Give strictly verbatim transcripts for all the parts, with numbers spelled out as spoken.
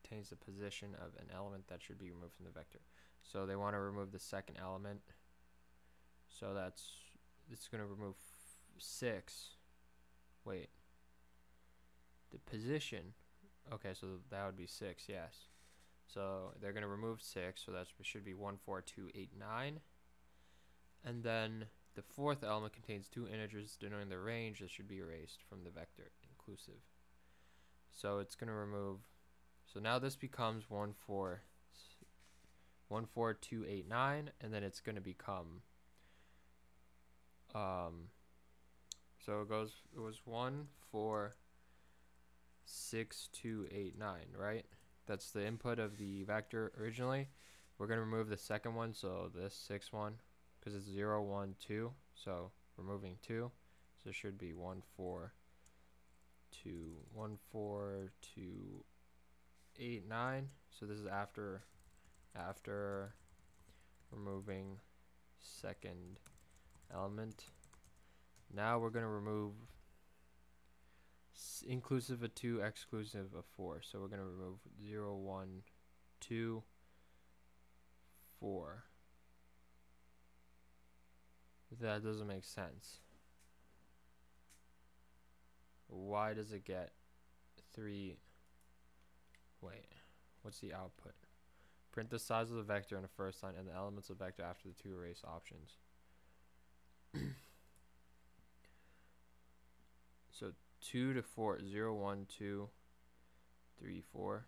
contains the position of an element that should be removed from the vector. So they want to remove the second element. So that's, it's going to remove six. Wait. The position. Okay, so that would be six, yes. So they're going to remove six, so that should be one, four, two, eight, nine. And then the fourth element contains two integers denoting the range that should be erased from the vector, inclusive. So it's going to remove, so now this becomes one, four, one, four, two, eight, nine, and then it's going to become, um, so it goes, it was one, four, six, two, eight, nine, right? That's the input of the vector originally. We're going to remove the second one, so this sixth one, because it's zero, one, two, so removing two, so it should be one, four, two, one, four, two, eight, nine. So this is after after removing second element. Now we're going to remove inclusive of two, exclusive of four. So we're going to remove zero, one, two, four. That doesn't make sense. Why does it get three? Wait, what's the output? Print the size of the vector in the first line and the elements of the vector after the two erase options. So two to four, zero, one, two, three, four.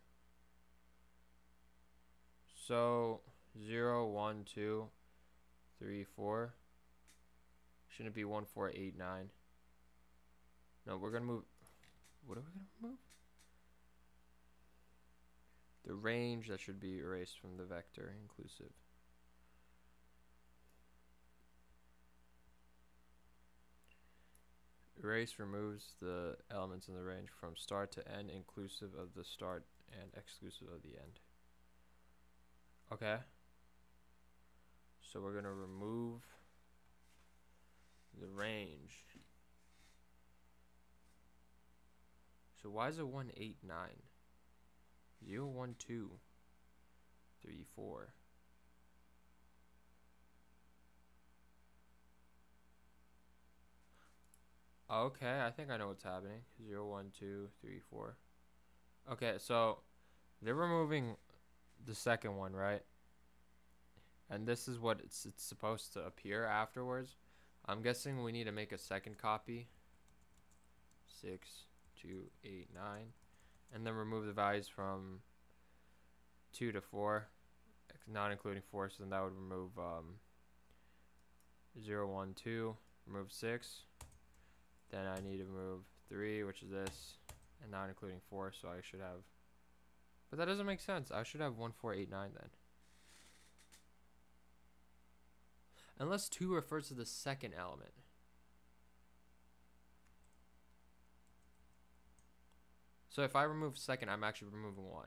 So zero, one, two, three, four. Shouldn't it be one, four, eight, nine? No, we're gonna move. What are we gonna remove? The range that should be erased from the vector inclusive. Erase removes the elements in the range from start to end inclusive of the start and exclusive of the end. Okay. So we're gonna remove the range. So why is it one, eight, nine? zero, one, two, three, four. Okay, I think I know what's happening. zero, one, two, three, four. Okay, so they're removing the second one, right? And this is what it's, it's supposed to appear afterwards. I'm guessing we need to make a second copy. six, two, eight, nine. And then remove the values from two to four, not including four, so then that would remove um, zero, one, two, remove six. Then I need to remove three, which is this, and not including four, so I should have, but that doesn't make sense. I should have one, four, eight, nine then. Unless two refers to the second element. So if I remove second, I'm actually removing one.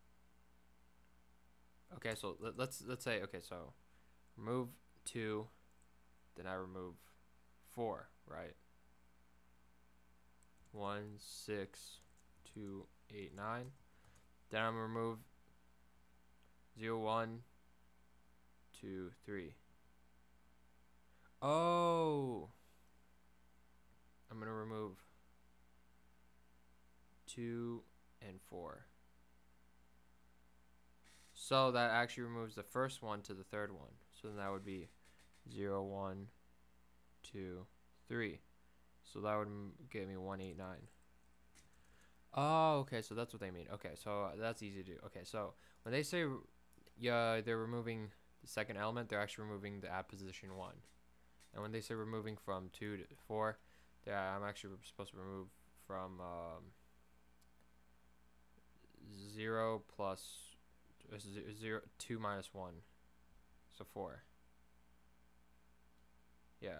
Okay, so let, let's let's say, okay, so remove two, then I remove four, right? One, six, two, eight, nine. Then I'm gonna remove zero, one, two, three. Oh, I'm gonna remove two and four. So that actually removes the first one to the third one. So then that would be zero, one, two, three. So that would give me one, eight, nine. Oh, okay, so that's what they mean. Okay, so that's easy to do. Okay, so when they say yeah, they're removing the second element, they're actually removing the at position one. And when they say removing from two to four, yeah, I'm actually supposed to remove from um, zero plus uh, zero, two minus one, so four. Yeah.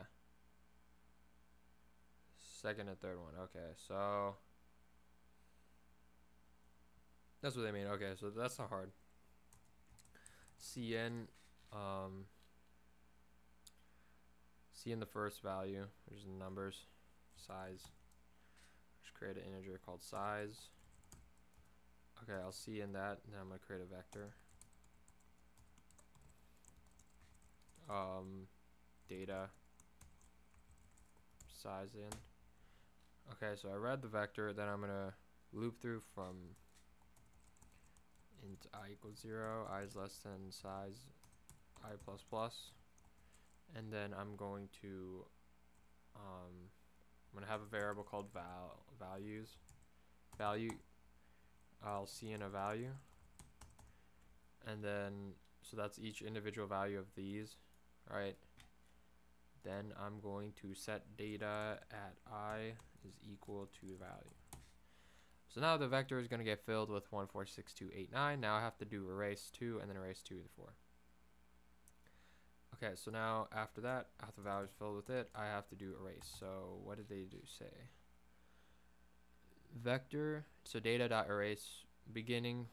Second and third one. Okay, so that's what they mean. Okay, so that's not hard. Cn, um, Cn the first value, which is the numbers, size. Just create an integer called size. Okay, I'll see in that, and then I'm gonna create a vector. Um, data size in. Okay, so I read the vector, then I'm gonna loop through from int I equals zero, I is less than size I plus plus, and then I'm going to um, I'm gonna have a variable called val values value. I'll see in a value, and then so that's each individual value of these, right? Then I'm going to set data at I is equal to value. So now the vector is going to get filled with one, four, six, two, eight, nine. Now I have to do erase two and then erase two to four. Okay, so now after that, after the value is filled with it, I have to do erase. So what did they do say? Vector, so data dot erase beginning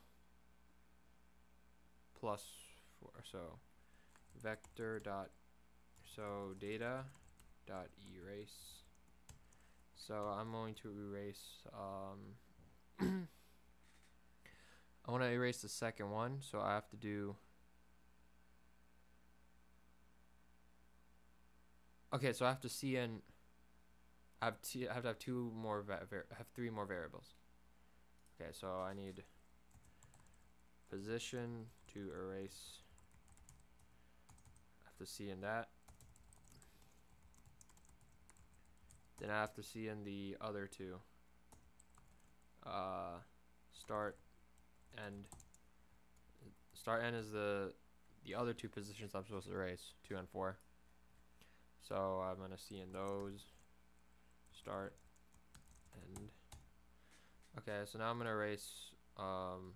plus four. So vector dot, so data dot erase. So I'm going to erase, um, I want to erase the second one, so I have to do, okay, so I have to see in, I have, t I have to have two more, va I have three more variables. Okay, so I need position to erase, I have to see in that. Then I have to see in the other two. Uh, start, end. Start, end is the the other two positions I'm supposed to erase, two and four. So I'm gonna see in those. Start, end. Okay, so now I'm gonna erase um,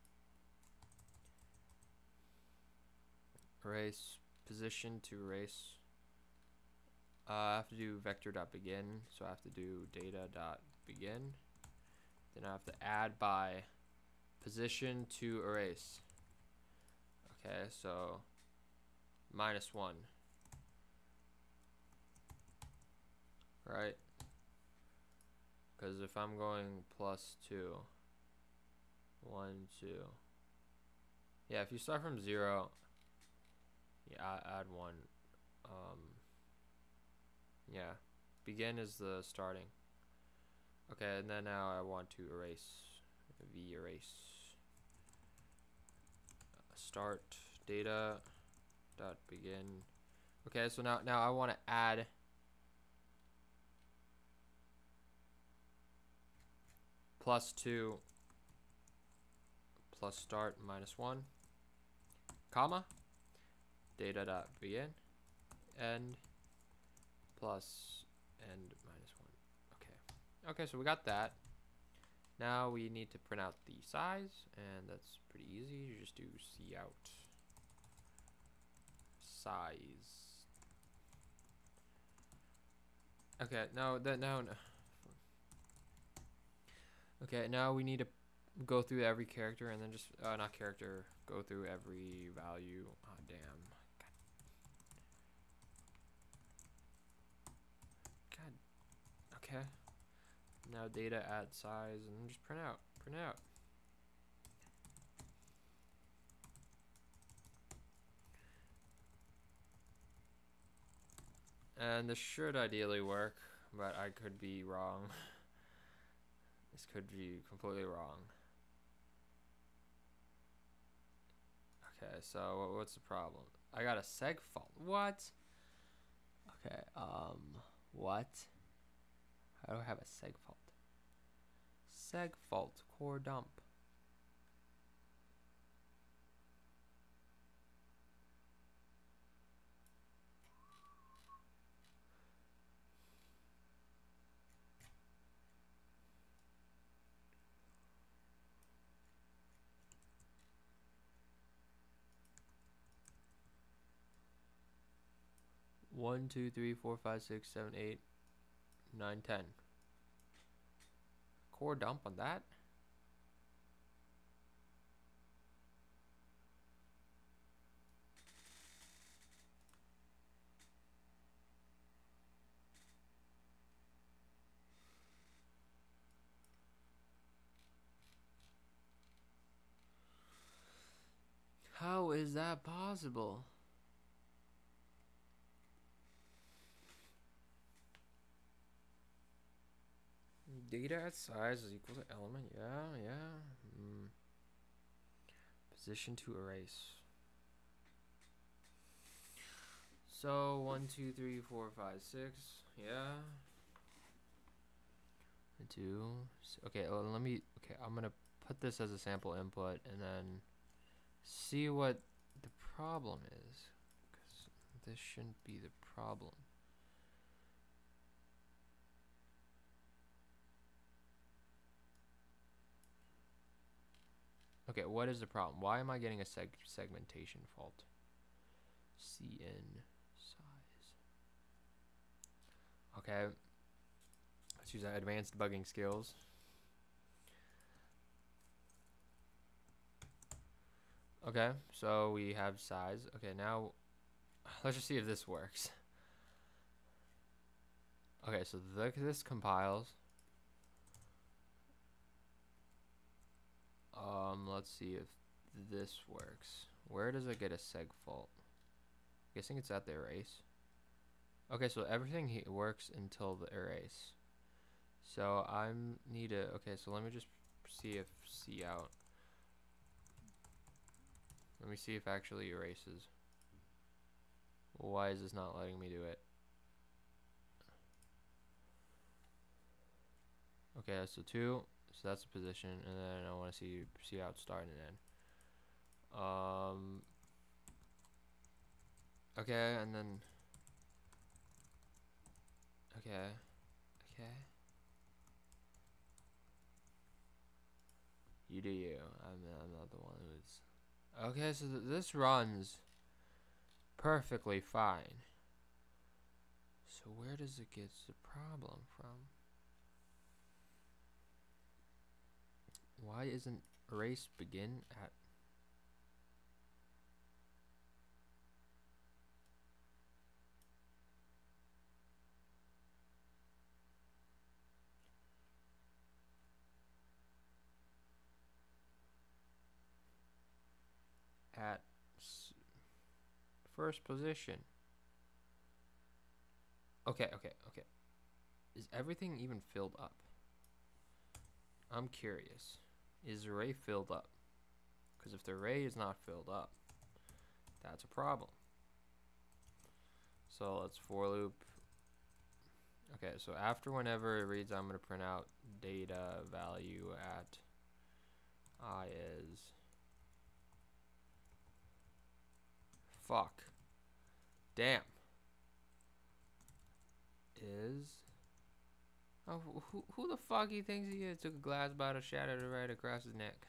erase position to erase. Uh, I have to do vector dot begin, so I have to do data dot begin. Then I have to add by position to erase. Okay, so minus one. Right? Because if I'm going plus two, one, two. Yeah, if you start from zero, yeah, add one. Um, yeah, begin is the starting. Okay, and then now I want to erase, v erase. Start data dot begin. Okay, so now now I want to add plus two plus start minus one, comma, data dot begin, end plus end minus one. Okay. Okay, so we got that. Now we need to print out the size, and that's pretty easy. You just do cout size. Okay, no, that no, no. Okay, now we need to go through every character and then just uh, not character, go through every value. Oh damn. God. God. Okay. Now data add size and then just print out. Print out. And this should ideally work, but I could be wrong. This could be completely wrong. Okay, so what's the problem? I got a seg fault. What? Okay, um, what? How do I have a seg fault? Seg fault, core dump. One, two, three, four, five, six, seven, eight, nine, ten. Core dump on that? is that possible? Data at size is equal to element. Yeah, yeah. Mm. Position to erase. So one, two, three, four, five, six. Yeah. Two. Okay. Well, let me. Okay, I'm gonna put this as a sample input and then see what the problem is, because this shouldn't be the problem. Okay, what is the problem? Why am I getting a seg segmentation fault? C N size. Okay, let's use our advanced debugging skills. Okay, so we have size. Okay, now let's just see if this works. Okay, so th this compiles. Um, let's see if this works. Where does it get a seg fault? Guessing it's at the erase. Okay, so everything he works until the erase. So I need to, okay, so let me just see if C out. Let me see if actually erases. Why is this not letting me do it? Okay, so two, so that's the position, and then I want to see C out start and end. Um, okay, and then, okay, okay. You do you. I'm, I'm not the one who's... Okay, so th this runs perfectly fine. So where does it get the problem from? Why isn't erase begin at... at s first position? Okay, okay, okay. Is everything even filled up? I'm curious. Is array filled up? Because if the array is not filled up, that's a problem. So let's for loop. Okay, so after whenever it reads, I'm going to print out data value at I is... Fuck. Damn. Is... Oh, who, who the fuck he thinks he is? Took a glass bottle, shattered it right across his neck.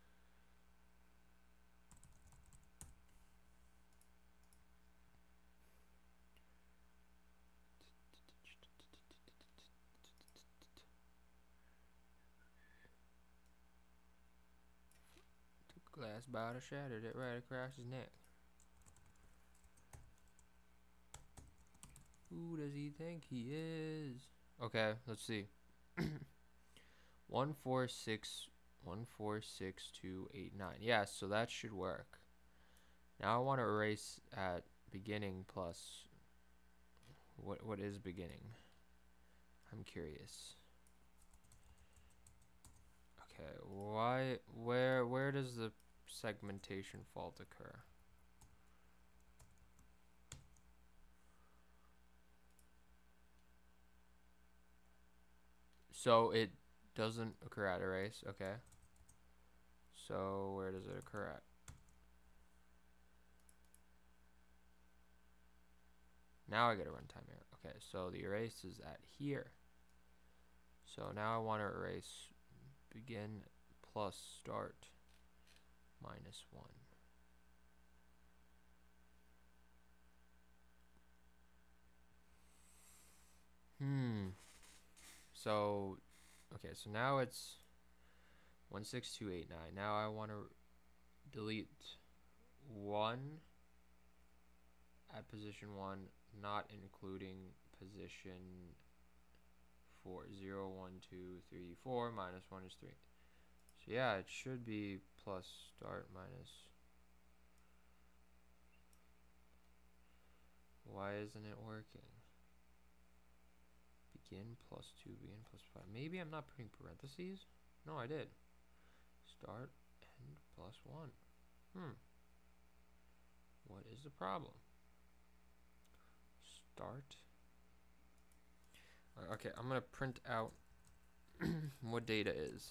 Took a glass bottle, shattered it right across his neck. Who does he think he is? Okay, let's see. one four six one four six two eight nine. Yeah, so that should work. Now I want to erase at beginning plus what what is beginning? I'm curious. Okay, why where where does the segmentation fault occur? So it doesn't occur at erase, okay. So where does it occur at? Now I get a runtime error. Okay, so the erase is at here. So now I want to erase begin plus start minus one. Hmm. So, okay, so now it's one six two eight nine. Now I want to delete one at position one, not including position four. zero, one, two, three, four, minus one is three. So yeah, it should be plus start minus Why isn't it working? Begin plus two, begin plus five. Maybe I'm not putting parentheses? No, I did. Start, end, plus one. Hmm. What is the problem? Start. Uh, okay, I'm gonna print out what data is.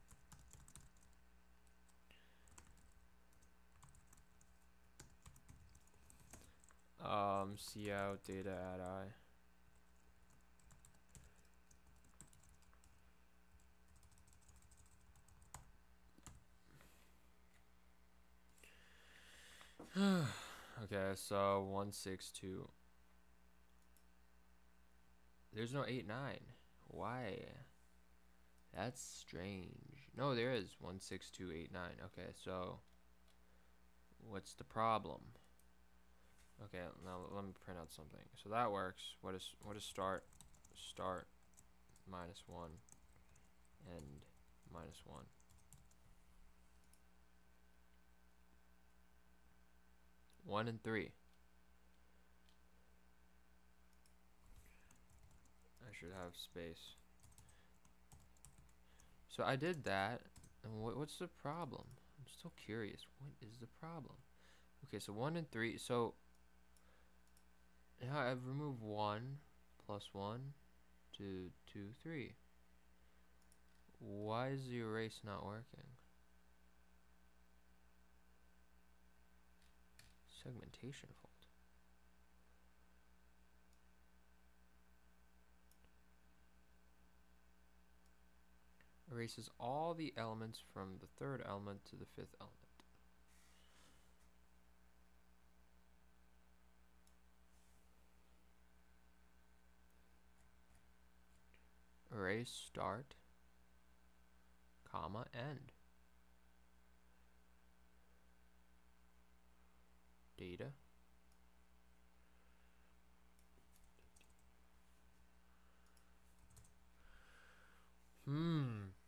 Um, see out data add I. Okay, so one six two. There's no eight nine. Why? That's strange. No, there is one six two eight nine. Okay, so what's the problem? Okay, now let me print out something. So that works. What is what is start? Start minus one, end minus one. One and three. I should have space. So I did that, and what, what's the problem? I'm still curious. What is the problem? Okay, so one and three. So now I've removed one plus one to two, three. Why is the erase not working? Segmentation fault. Erases all the elements from the third element to the fifth element. Erase start, comma, end. Data. Hmm.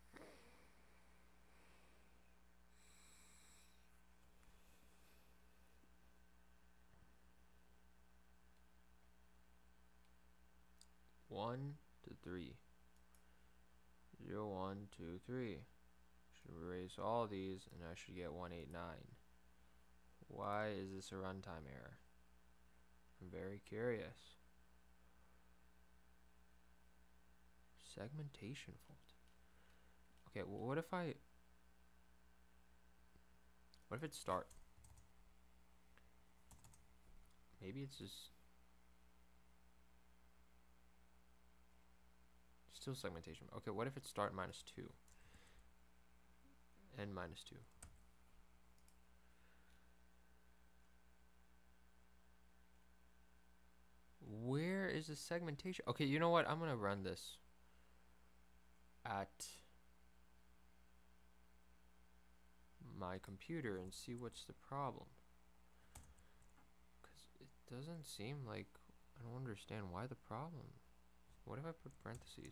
One to three. Zero, one, two, three. Should erase all these, and I should get one eight nine. Why is this a runtime error? I'm very curious. Segmentation fault. Okay, well, what if I... What if it start? Maybe it's just... Still segmentation. Okay, what if it start minus two? And minus two. Where is the segmentation? Okay, you know what? I'm gonna run this at my computer and see what's the problem. Because it doesn't seem like... I don't understand why the problem. What if I put parentheses?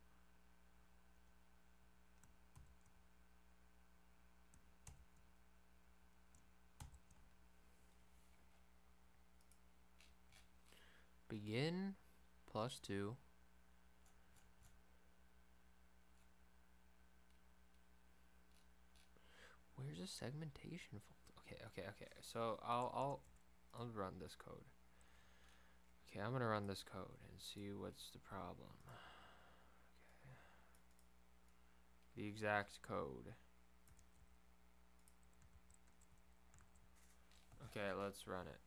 Begin plus two. Where's the segmentation fault? Okay, okay, okay. So I'll I'll I'll run this code. Okay, I'm gonna run this code and see what's the problem. Okay. The exact code. Okay, let's run it.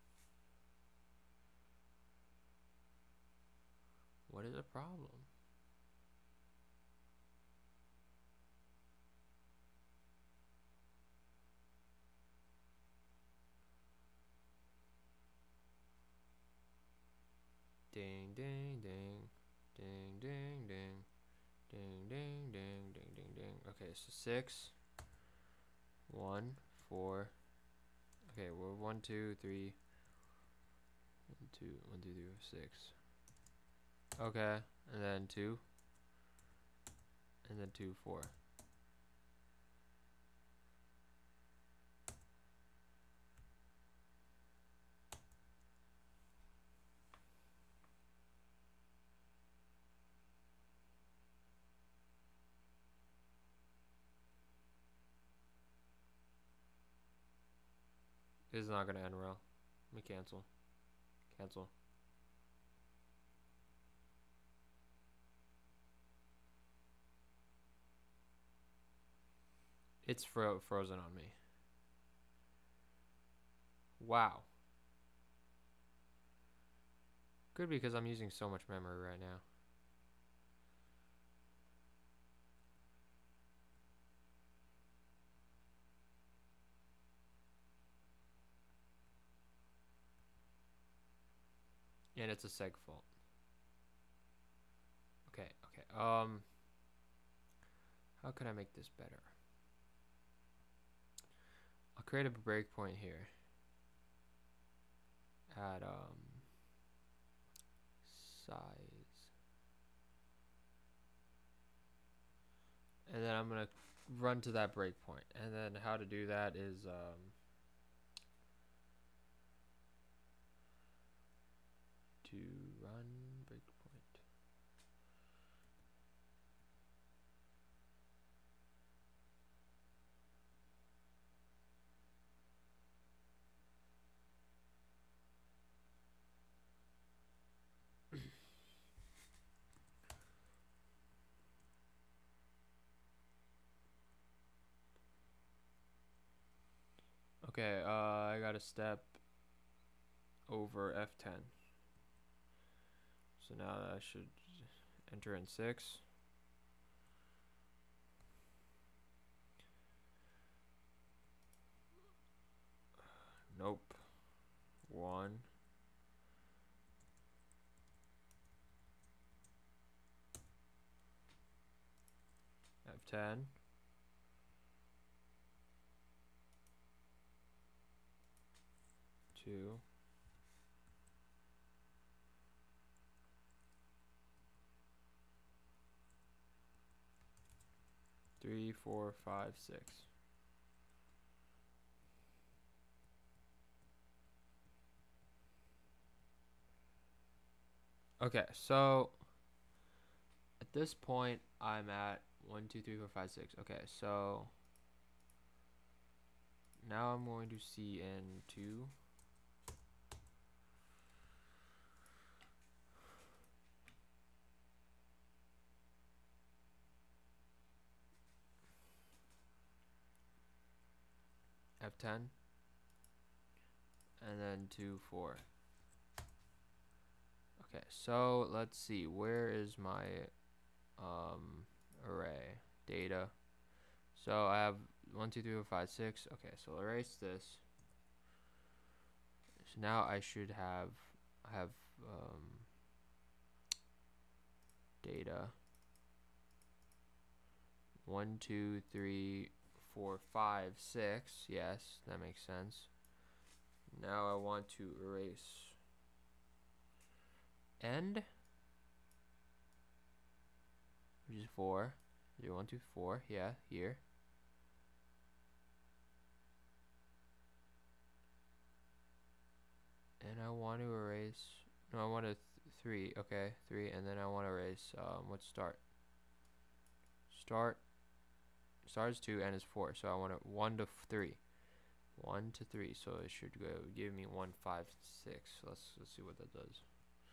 What is the problem? Ding ding ding ding ding ding ding ding ding ding ding ding. Okay, so six, one, four. Okay, we're one, two, three, one, two, one, two, three, six. Okay, and then two, and then two, four. This is not gonna end well. Let me cancel. Cancel. It's fro frozen on me. Wow. Good, because I'm using so much memory right now. And it's a seg fault. Okay, okay. Um, how can I make this better? I'll create a breakpoint here. Add um size, and then I'm gonna run to that breakpoint. And then how to do that is um to run breakpoint. Okay, uh, I got a step over F ten. So now I should enter in six. Nope. One. F ten. Two. Three, four, five, six. Okay, so at this point I'm at one, two, three, four, five, six. Okay, so now I'm going to C N two. F ten. And then two, four. Okay, so let's see. Where is my um, array? Data. So I have one, two, three, four, five, six. Okay, so erase this. So now I should have have um, data. One, two, three, four, five, six. Yes, that makes sense. Now I want to erase end, which is four. Zero, one, two, four. Yeah, here. And I want to erase. No, I want to th three. Okay, three, and then I want to erase. Um, what's start? Start. Start is two, and is four. So I want to one to three. One to three. So it should go give me one, five, six. Let's let's see what that does.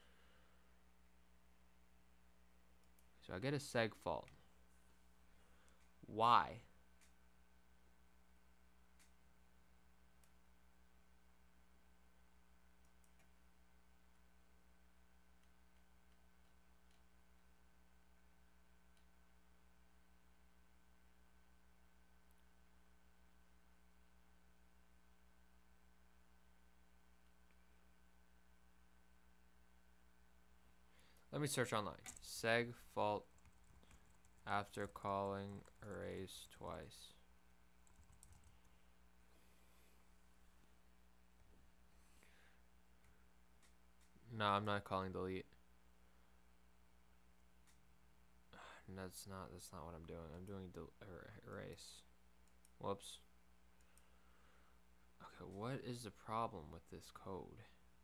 So I get a seg fault. Why? Let me search online. Seg fault after calling erase twice. No, I'm not calling delete. That's not that's not what I'm doing. I'm doing del er erase. Whoops. Okay, what is the problem with this code?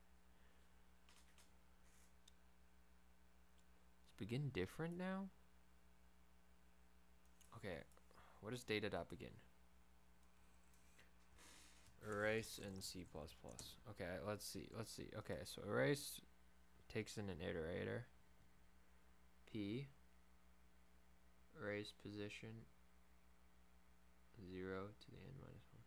Is begin different now? Okay, what is data.begin? erase in C plus plus. Okay, let's see. Let's see. Okay, so erase takes in an iterator. P. Erase position zero to the n minus one.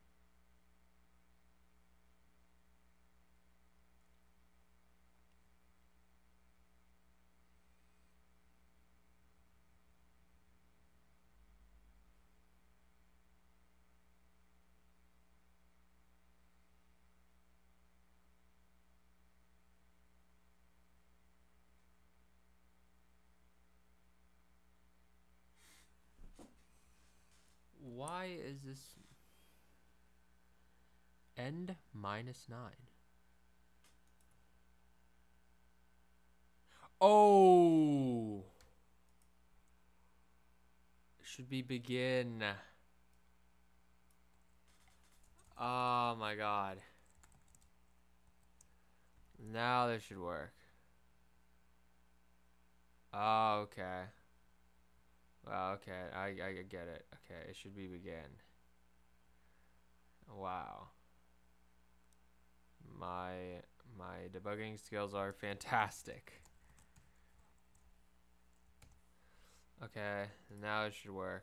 Why is this end minus nine? Oh, should be begin. Oh my god. Now this should work. Oh, okay. Well, okay, I, I get it. Okay, it should be begin. Wow. My my debugging skills are fantastic. Okay, now it should work.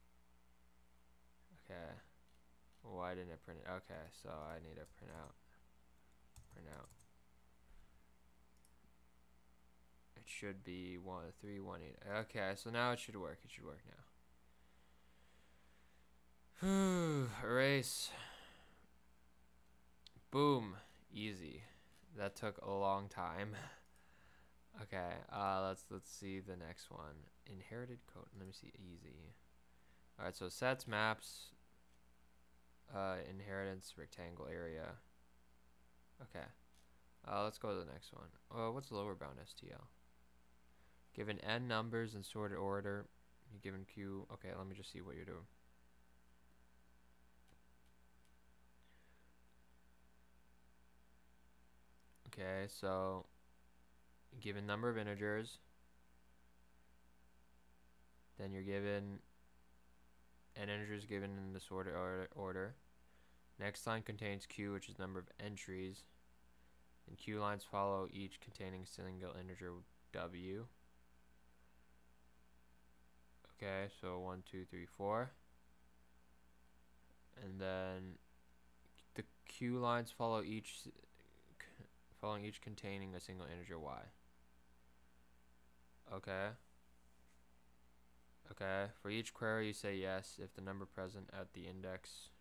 Okay. Why didn't it print it? Okay, so I need to print out. Print out. It should be one three one eight. Okay, so now it should work. It should work now. Erase. Boom. Easy. That took a long time. Okay, uh, let's let's see the next one. Inherited code. Let me see. Easy. All right, so sets, maps, uh, inheritance, rectangle area. Okay. Uh, let's go to the next one. Oh, what's lower bound S T L? Given n numbers in sorted order, you're given q. Okay, let me just see what you're doing. Okay, so given number of integers, then you're given n integers given in the sorted order, order. Next line contains q, which is number of entries, and q lines follow each containing single integer w. Okay, so one, two, three, four, and then the q lines follow each following each containing a single integer y. Okay. Okay. For each query, you say yes if the number present at the index,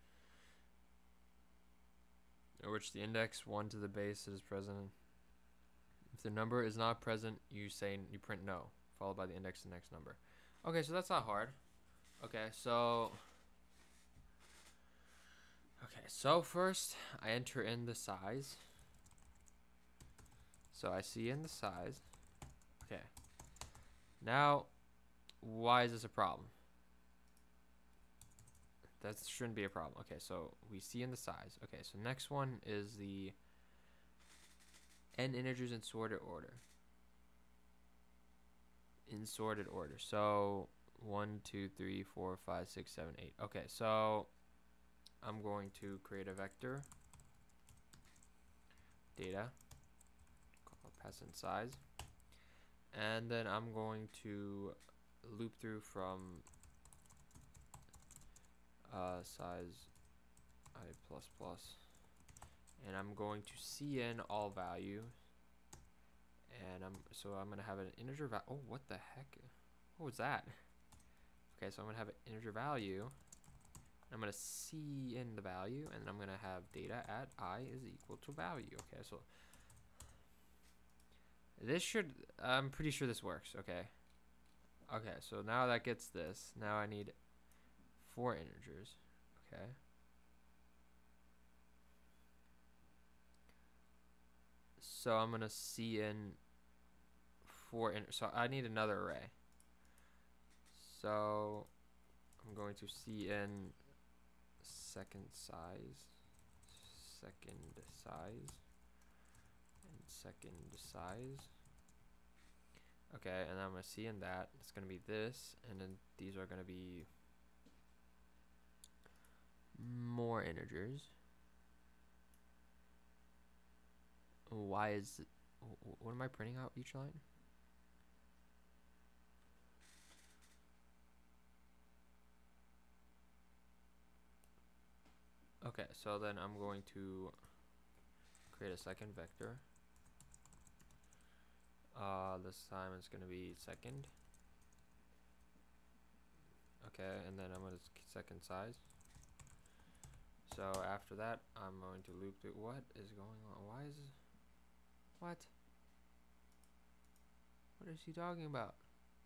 or which the index one to the base is present. If the number is not present, you say you print no, followed by the index to the next number. Okay, so that's not hard. Okay, so okay, so first I enter in the size. So I see in the size. Okay. Now, why is this a problem? That shouldn't be a problem. Okay, so we see in the size. Okay, so next one is the n integers in sorted order. In sorted order. So one, two, three, four, five, six, seven, eight. Okay, so I'm going to create a vector. Data. Pass in size. And then I'm going to loop through from uh, size I plus plus, and I'm going to C in all value, and I'm so I'm gonna have an integer value. Oh, what the heck? What was that? Okay, so I'm gonna have an integer value. I'm gonna C in the value, and I'm gonna have data at I is equal to value. Okay, so this should, I'm pretty sure this works. Okay. Okay, so now that gets this. Now I need four integers. Okay. So I'm gonna C in four in so I need another array. So I'm going to C in second size, second size, and second size. Okay, and I'm gonna C in that. It's gonna be this, and then these are gonna be more integers. Why is it, what am I printing out each line? Okay, so then I'm going to create a second vector. Uh, this time it's going to be second. Okay, and then I'm going to second size. So after that, I'm going to loop through. What is going on? Why is this? What? What is he talking about?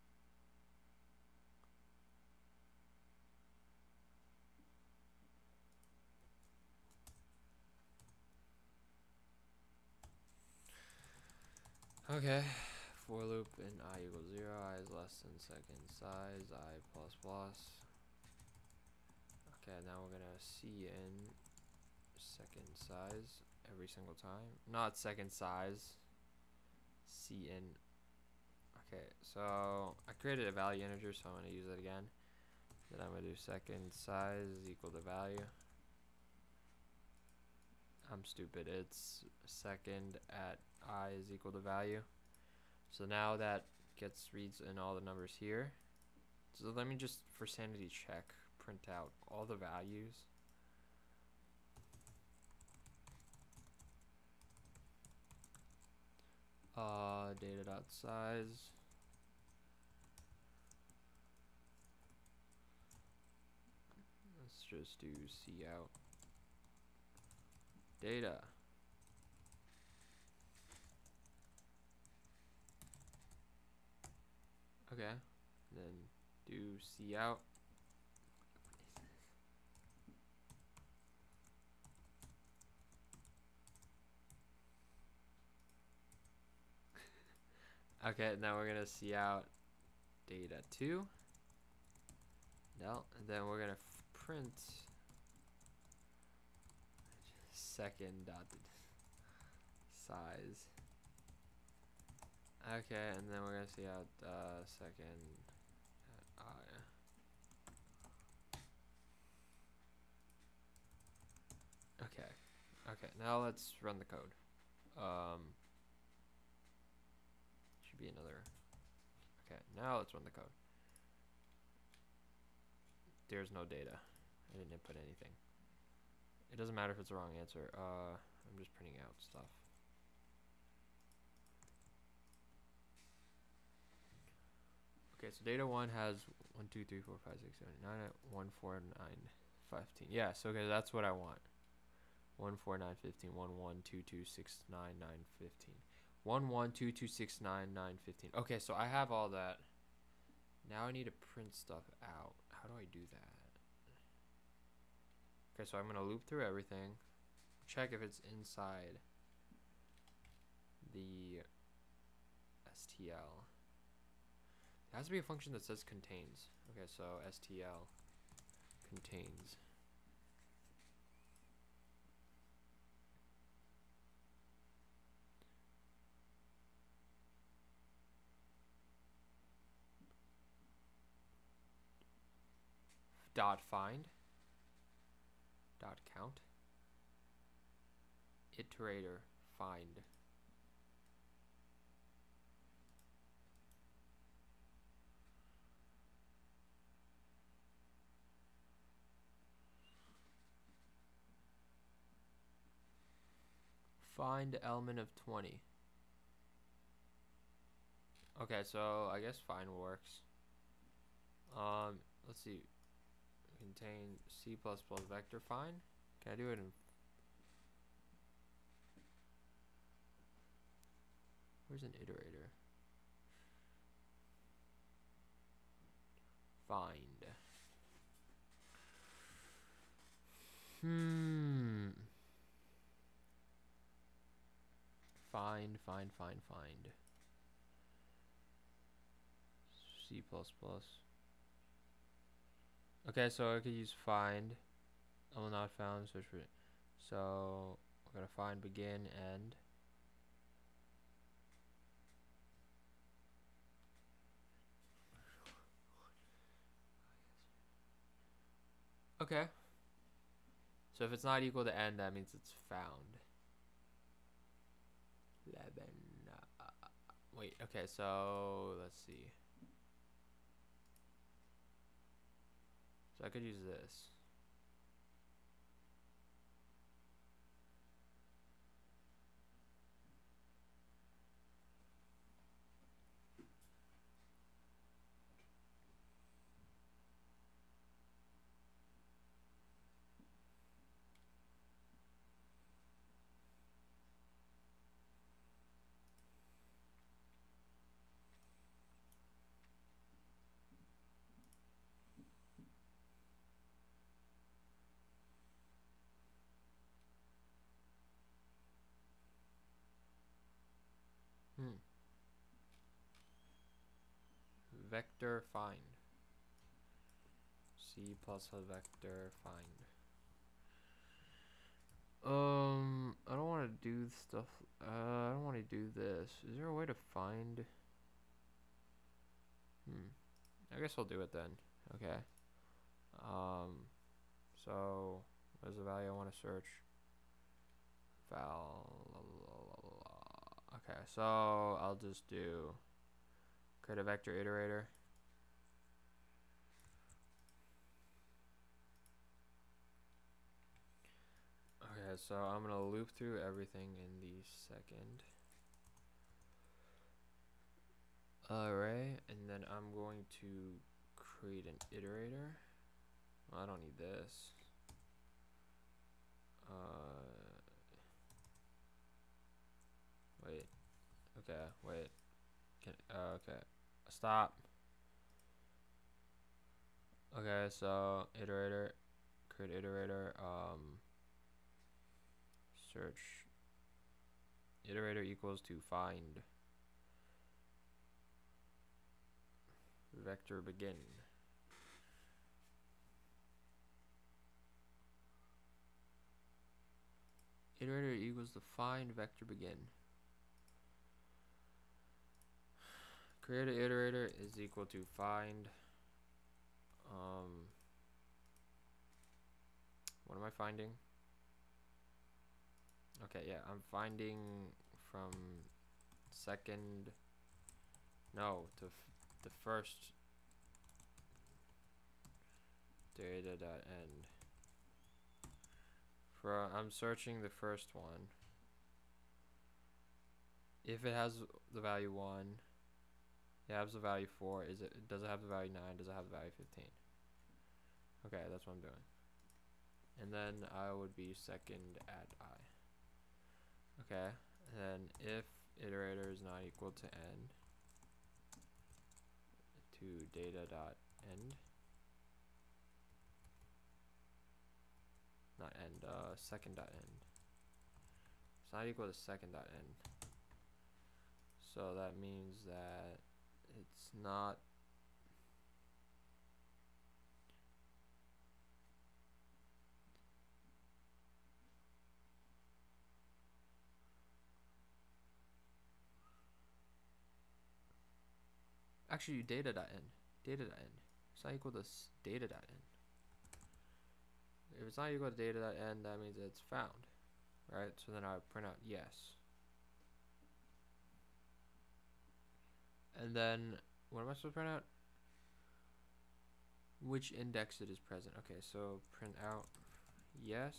Okay, for loop in I equals zero, I is less than second size, I plus plus. Okay, now we're gonna C in second size every single time. Not second size, C in. Okay, so I created a value integer, so I'm gonna use it again. Then I'm gonna do second size is equal to value. I'm stupid. It's second at I is equal to value. So now that gets reads in all the numbers here. So let me just, for sanity check, print out all the values. Uh, data dot size. Let's just do C out data. Okay, then do C out. Okay, now we're gonna see out data two. No, and then we're gonna print second dot size. Okay, and then we're gonna see out uh, second at I. Okay, okay. Now let's run the code. Um, should be another. Okay, now let's run the code. There's no data. I didn't input anything. It doesn't matter if it's the wrong answer. Uh, I'm just printing out stuff. Okay, so data one has one, two, three, four, five, six, seven, nine, one, four, nine, fifteen. Yes, okay, that's what I want. one, four, nine, fifteen. one, one, two, two, six, nine, nine, fifteen. one, one, two, two, six, nine, nine, fifteen. Okay, so I have all that. Now I need to print stuff out. How do I do that? Okay, so I'm gonna loop through everything. Check if it's inside the S T L. It has to be a function that says contains. Okay, so S T L contains. Dot find. Dot count. Iterator find. Find element of twenty. Okay, so I guess find works. Um, let's see. Contain C plus plus vector find. Can I do it in? Where's an iterator? Find. Hmm. Find, find, find, find. C plus plus. Okay, so I could use find. Element not found. Search for it. So we're gonna find begin end. Okay. So if it's not equal to end, that means it's found. eleven. Uh, wait, okay, so let's see. So I could use this. Hmm. Vector find. C plus a vector find. Um, I don't want to do stuff. Uh, I don't want to do this. Is there a way to find? Hmm. I guess I'll do it then. Okay. Um. So, what is the value I want to search? Val. Okay. So I'll just do create a vector iterator. Okay. So I'm gonna loop through everything in the second array, and then I'm going to create an iterator. Well, I don't need this. Uh, wait. Okay, wait. Can, uh, okay. Stop. Okay, so iterator, create iterator, um, search iterator equals to find vector begin. Iterator equals to find vector begin. Create an iterator is equal to find. Um, what am I finding? Okay, yeah, I'm finding from second, no, to f the first data dot end. For I'm searching the first one. If it has the value one, it has the value four. Is it? Does it have the value nine? Does it have the value fifteen? Okay, that's what I'm doing. And then I would be second at I. Okay, and then if iterator is not equal to n, to data dot end, not end, uh, second dot end. It's not equal to second dot end. So that means that it's not actually data dot end. Data dot end. It's not equal to data dot end. If it's not equal to data dot end, that means it's found, right? So then I would print out yes. And then what am I supposed to print out? Which index it is present. Okay, so print out yes,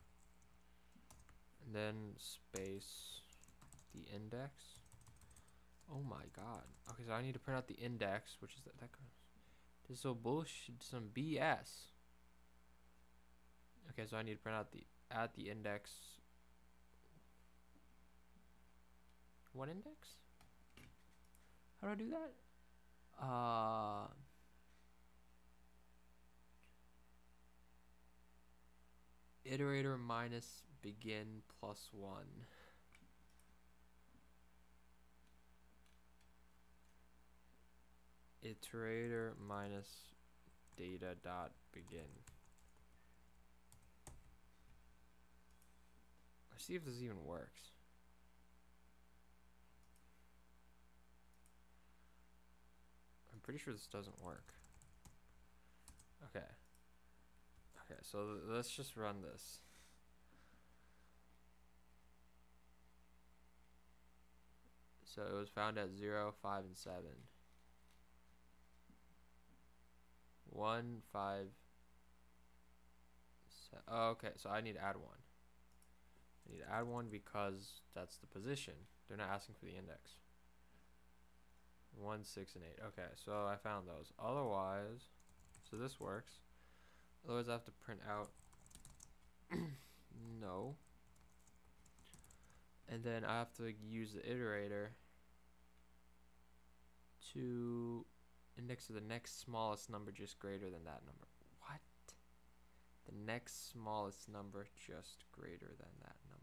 and then space the index. Oh my god. Okay, so I need to print out the index, which is that that this is so bullshit, some B S. Okay, so I need to print out the at the index. What index? How do I do that? Uh iterator minus begin plus one. Iterator minus data dot begin. Let's see if this even works. I'm pretty sure this doesn't work. Okay. Okay, so let's just run this. So it was found at zero, five, and seven. one, five, seven. Oh, okay, so I need to add one. I need to add one because that's the position. They're not asking for the index. one, six, and eight. Okay, so I found those. Otherwise, so this works. Otherwise, I have to print out no. And then I have to use the iterator to index of the next smallest number just greater than that number. What? The next smallest number just greater than that number.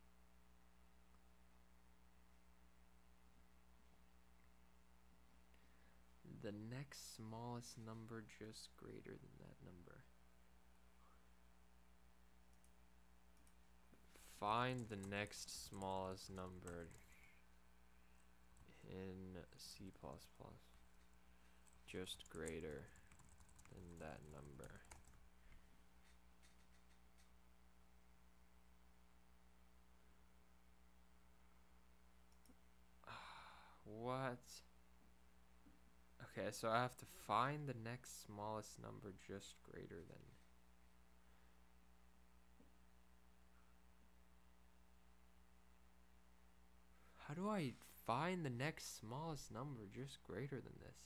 The next smallest number just greater than that number. Find the next smallest number in C plus plus just greater than that number. What? Okay, so I have to find the next smallest number just greater than. How do I find the next smallest number just greater than this?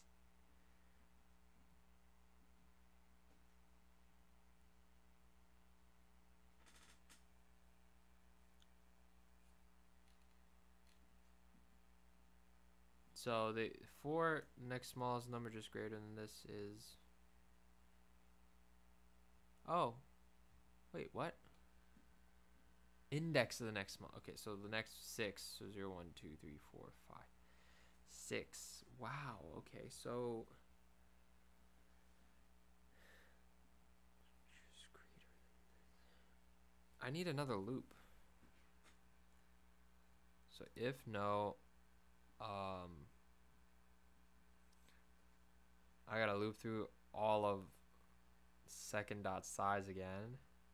So the for next smallest number just greater than this is. Oh, wait, what? Index of the next small. Okay, so the next six. So zero, one, two, three, four, five, six. Wow. Okay, so just greater than this. I need another loop. So if no, um, I gotta loop through all of second dot size again.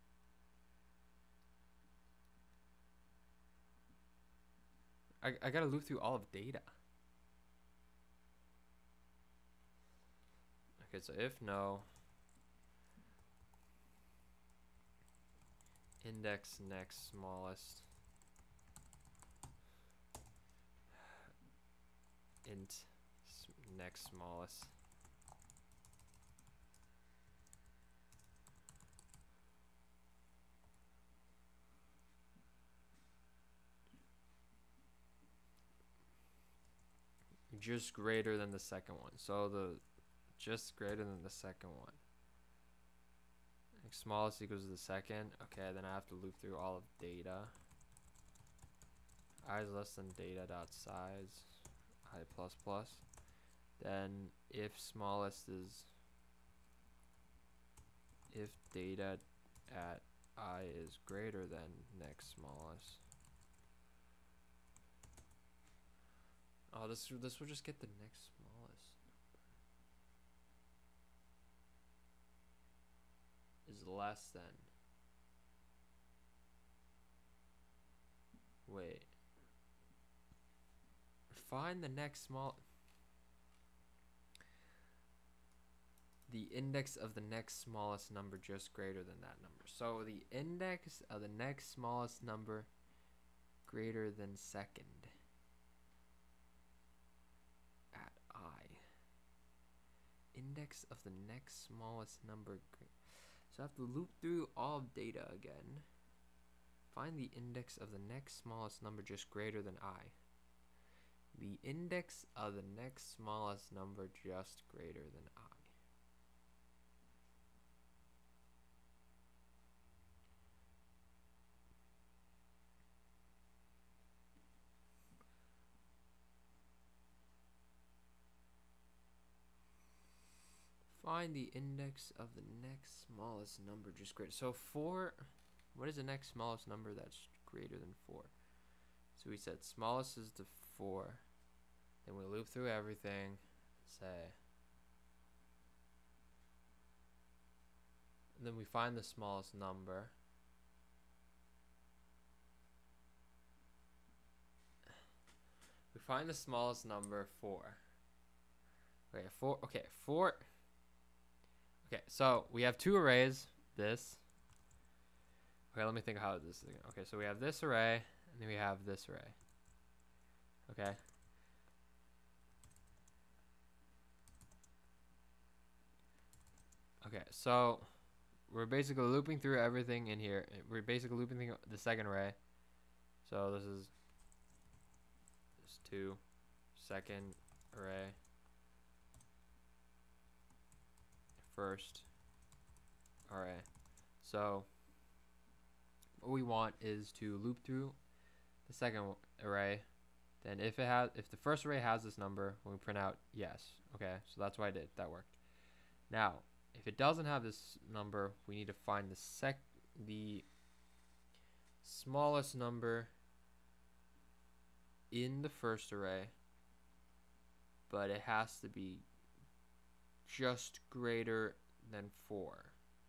I, I gotta loop through all of data. Okay, so if no, index next smallest int next smallest. Just greater than the second one. So the just greater than the second one. Next smallest equals the second. Okay, then I have to loop through all of data. I is less than data dot size. I plus plus. Then if smallest is if data at I is greater than next smallest. Oh, this this will just get the next smallest number. Is less than. Wait. Find the next small. The index of the next smallest number just greater than that number. So the index of the next smallest number greater than second. Index of the next smallest number. So I have to loop through all data again. Find the index of the next smallest number just greater than I. The index of the next smallest number just greater than I. Find the index of the next smallest number just greater. So four, what is the next smallest number that's greater than four? So we said smallest is the four. Then we loop through everything, say. And then we find the smallest number. We find the smallest number, four. Okay, four. Okay, four. Okay, so we have two arrays. This. Okay, let me think how this is. Okay, so we have this array, and then we have this array. Okay. Okay, so we're basically looping through everything in here. We're basically looping through the second array. So this is this two, second array, first array. So what we want is to loop through the second array. Then if it has, if the first array has this number, when we print out yes. Okay, so that's what I did. That worked. Now, if it doesn't have this number, we need to find the sec the smallest number in the first array, but it has to be just greater than four.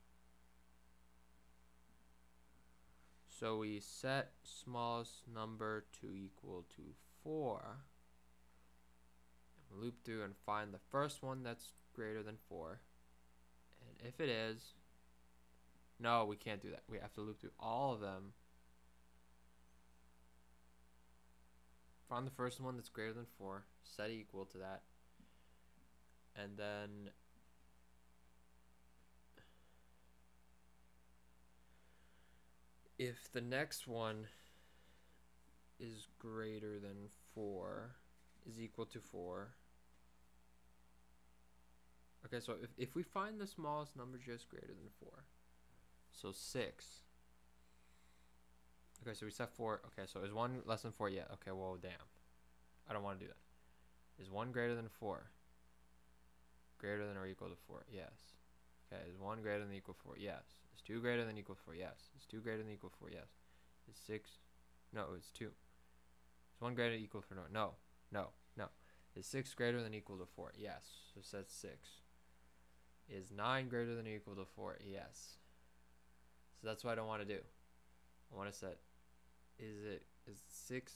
So we set smallest number to equal to four. And loop through and find the first one that's greater than four. And if it is, no, we can't do that. We have to loop through all of them. Find the first one that's greater than four, set it equal to that, and then if the next one is greater than four, is equal to four. Okay, so if, if we find the smallest number just greater than four, so six. Okay, so we set four. Okay, so is one less than four? Yeah. Okay, well, damn. I don't want to do that. Is one greater than four? Greater than or equal to four? Yes. Okay, is one greater than or equal to four? Yes. Is two greater than or equal to four? Yes. Is two greater than or equal to four? Yes. Is six? No, it's two. Is one greater than or equal to four? No. No. No. Is six greater than or equal to four? Yes. So set six. Is nine greater than or equal to four? Yes. So that's what I don't want to do. I want to set, is it, is six,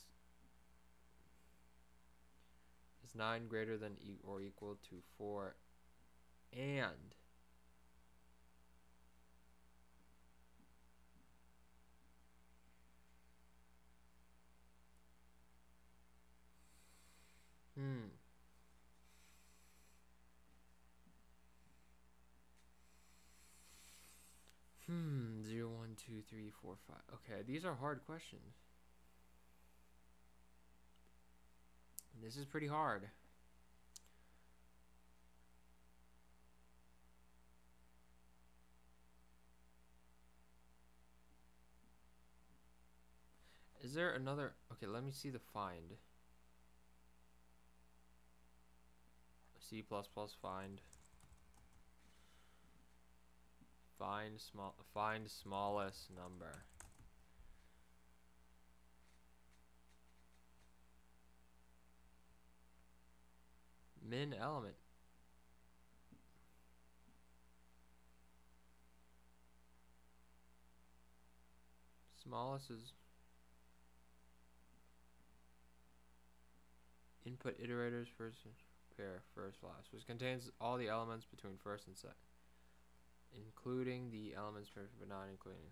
is nine greater than e or equal to four, and hmm Hmm, zero, one, two, three, four, five. Okay, these are hard questions. This is pretty hard. Is there another? Okay, let me see the find. C plus plus find. Find small. Find smallest number. Min element. Smallest is input iterators first pair first last, which contains all the elements between first and second, including the elements but not including.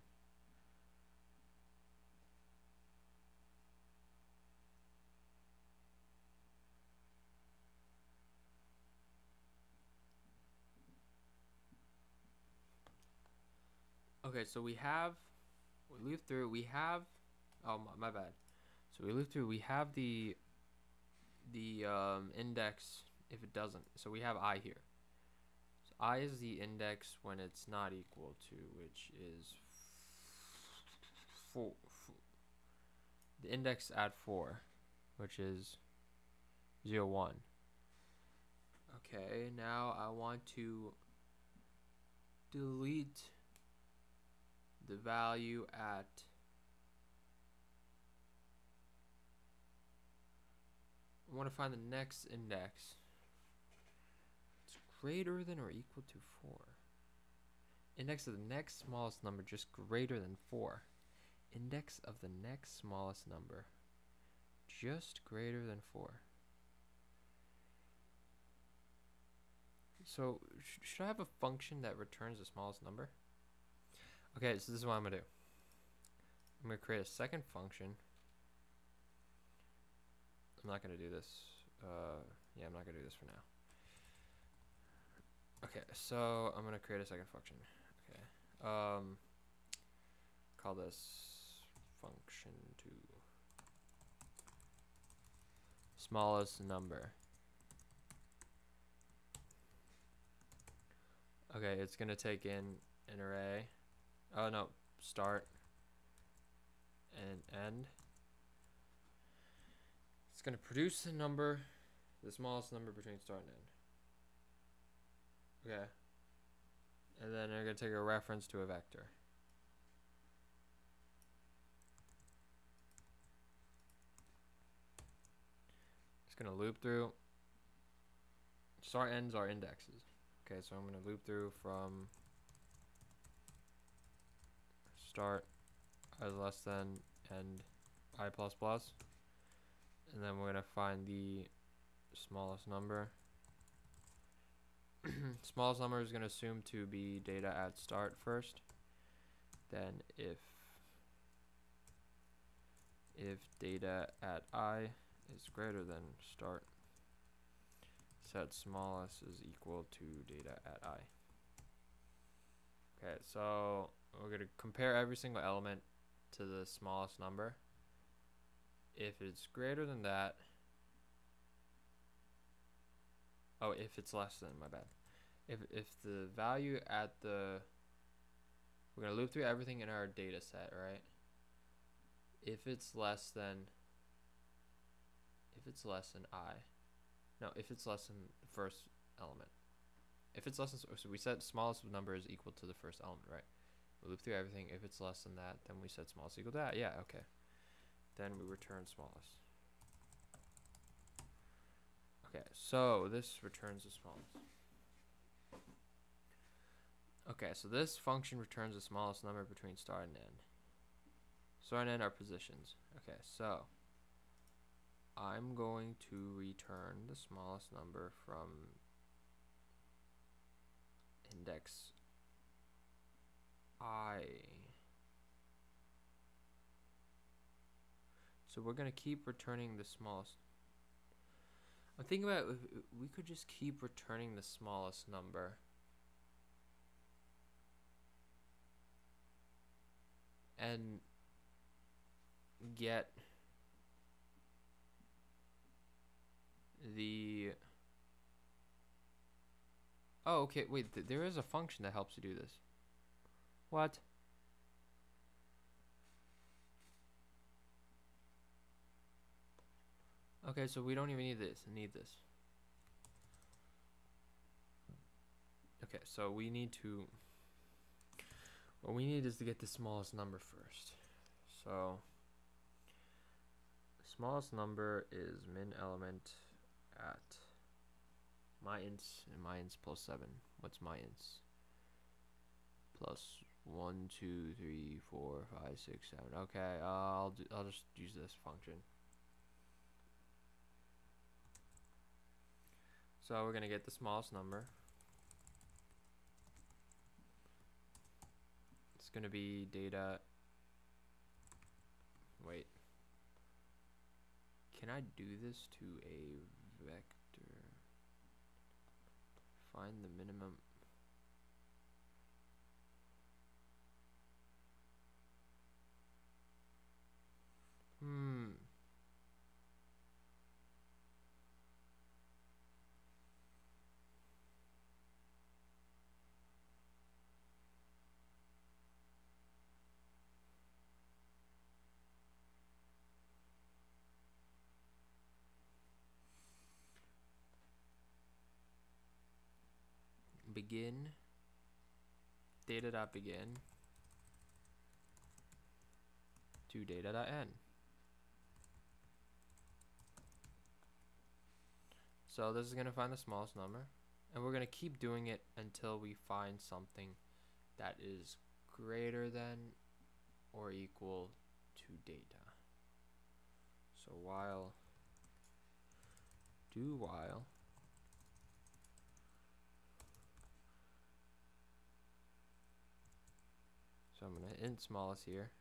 Okay, so we have, we loop through, we have, oh my, my bad. So we loop through, we have the, the um, index if it doesn't. So we have I here. So I is the index when it's not equal to, which is four. four. The index at four, which is zero, one. Okay, now I want to delete the value at I want to find the next index. It's greater than or equal to four. Index of the next smallest number just greater than four. Index of the next smallest number just greater than four. So sh should I have a function that returns the smallest number? Okay, so this is what I'm gonna do. I'm gonna create a second function. I'm not gonna do this. Uh, yeah, I'm not gonna do this for now. Okay, so I'm gonna create a second function. Okay, um, call this function two. Smallest number. Okay, it's gonna take in an array. Oh no, start and end. It's gonna produce a number, the smallest number between start and end. Okay. And then they're gonna take a reference to a vector. It's gonna loop through. Start ends are indexes. Okay, so I'm gonna loop through from start as less than end I plus plus, and then we're gonna find the smallest number. Smallest number is gonna assume to be data at start first. Then if if data at I is greater than start, set smallest is equal to data at I. Okay, so we're going to compare every single element to the smallest number. If it's greater than that, oh, if it's less than, my bad. If, if the value at the, we're going to loop through everything in our data set, right? If it's less than, if it's less than I, no, if it's less than the first element. If it's less than, so we said smallest number is equal to the first element, right? We loop through everything. If it's less than that, then we set smallest equal to that. Yeah, okay. Then we return smallest. Okay, so this returns the smallest. Okay, so this function returns the smallest number between start and end. Start and end are positions. Okay, so I'm going to return the smallest number from index I. So we're going to keep returning the smallest. I'm thinking about if we could just keep returning the smallest number. And get the, oh, okay, wait, th there is a function that helps you do this. What? Okay, so we don't even need this, need this. Okay, so we need to, what we need is to get the smallest number first. So the smallest number is min element at my ints, and my ints plus seven. What's my ints? Plus one, two, three, four, five, six, seven. Okay, uh, I'll do, I'll just use this function. So we're gonna get the smallest number. It's gonna be data. Wait. Can I do this to a vector? Find the minimum. Hmm. Begin data dot begin to data dot end. So this is going to find the smallest number, and we're going to keep doing it until we find something that is greater than or equal to data. So while, do while, so I'm gonna int smallest here.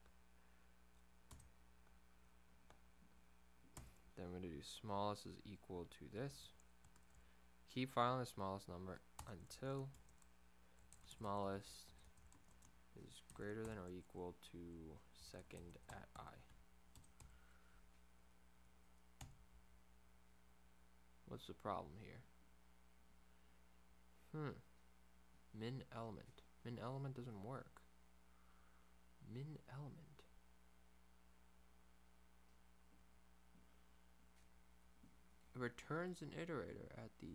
Then I'm gonna do smallest is equal to this. Keep filing the smallest number until smallest is greater than or equal to second at I. What's the problem here? Hmm. Min element. Min element doesn't work. Min element. It returns an iterator at the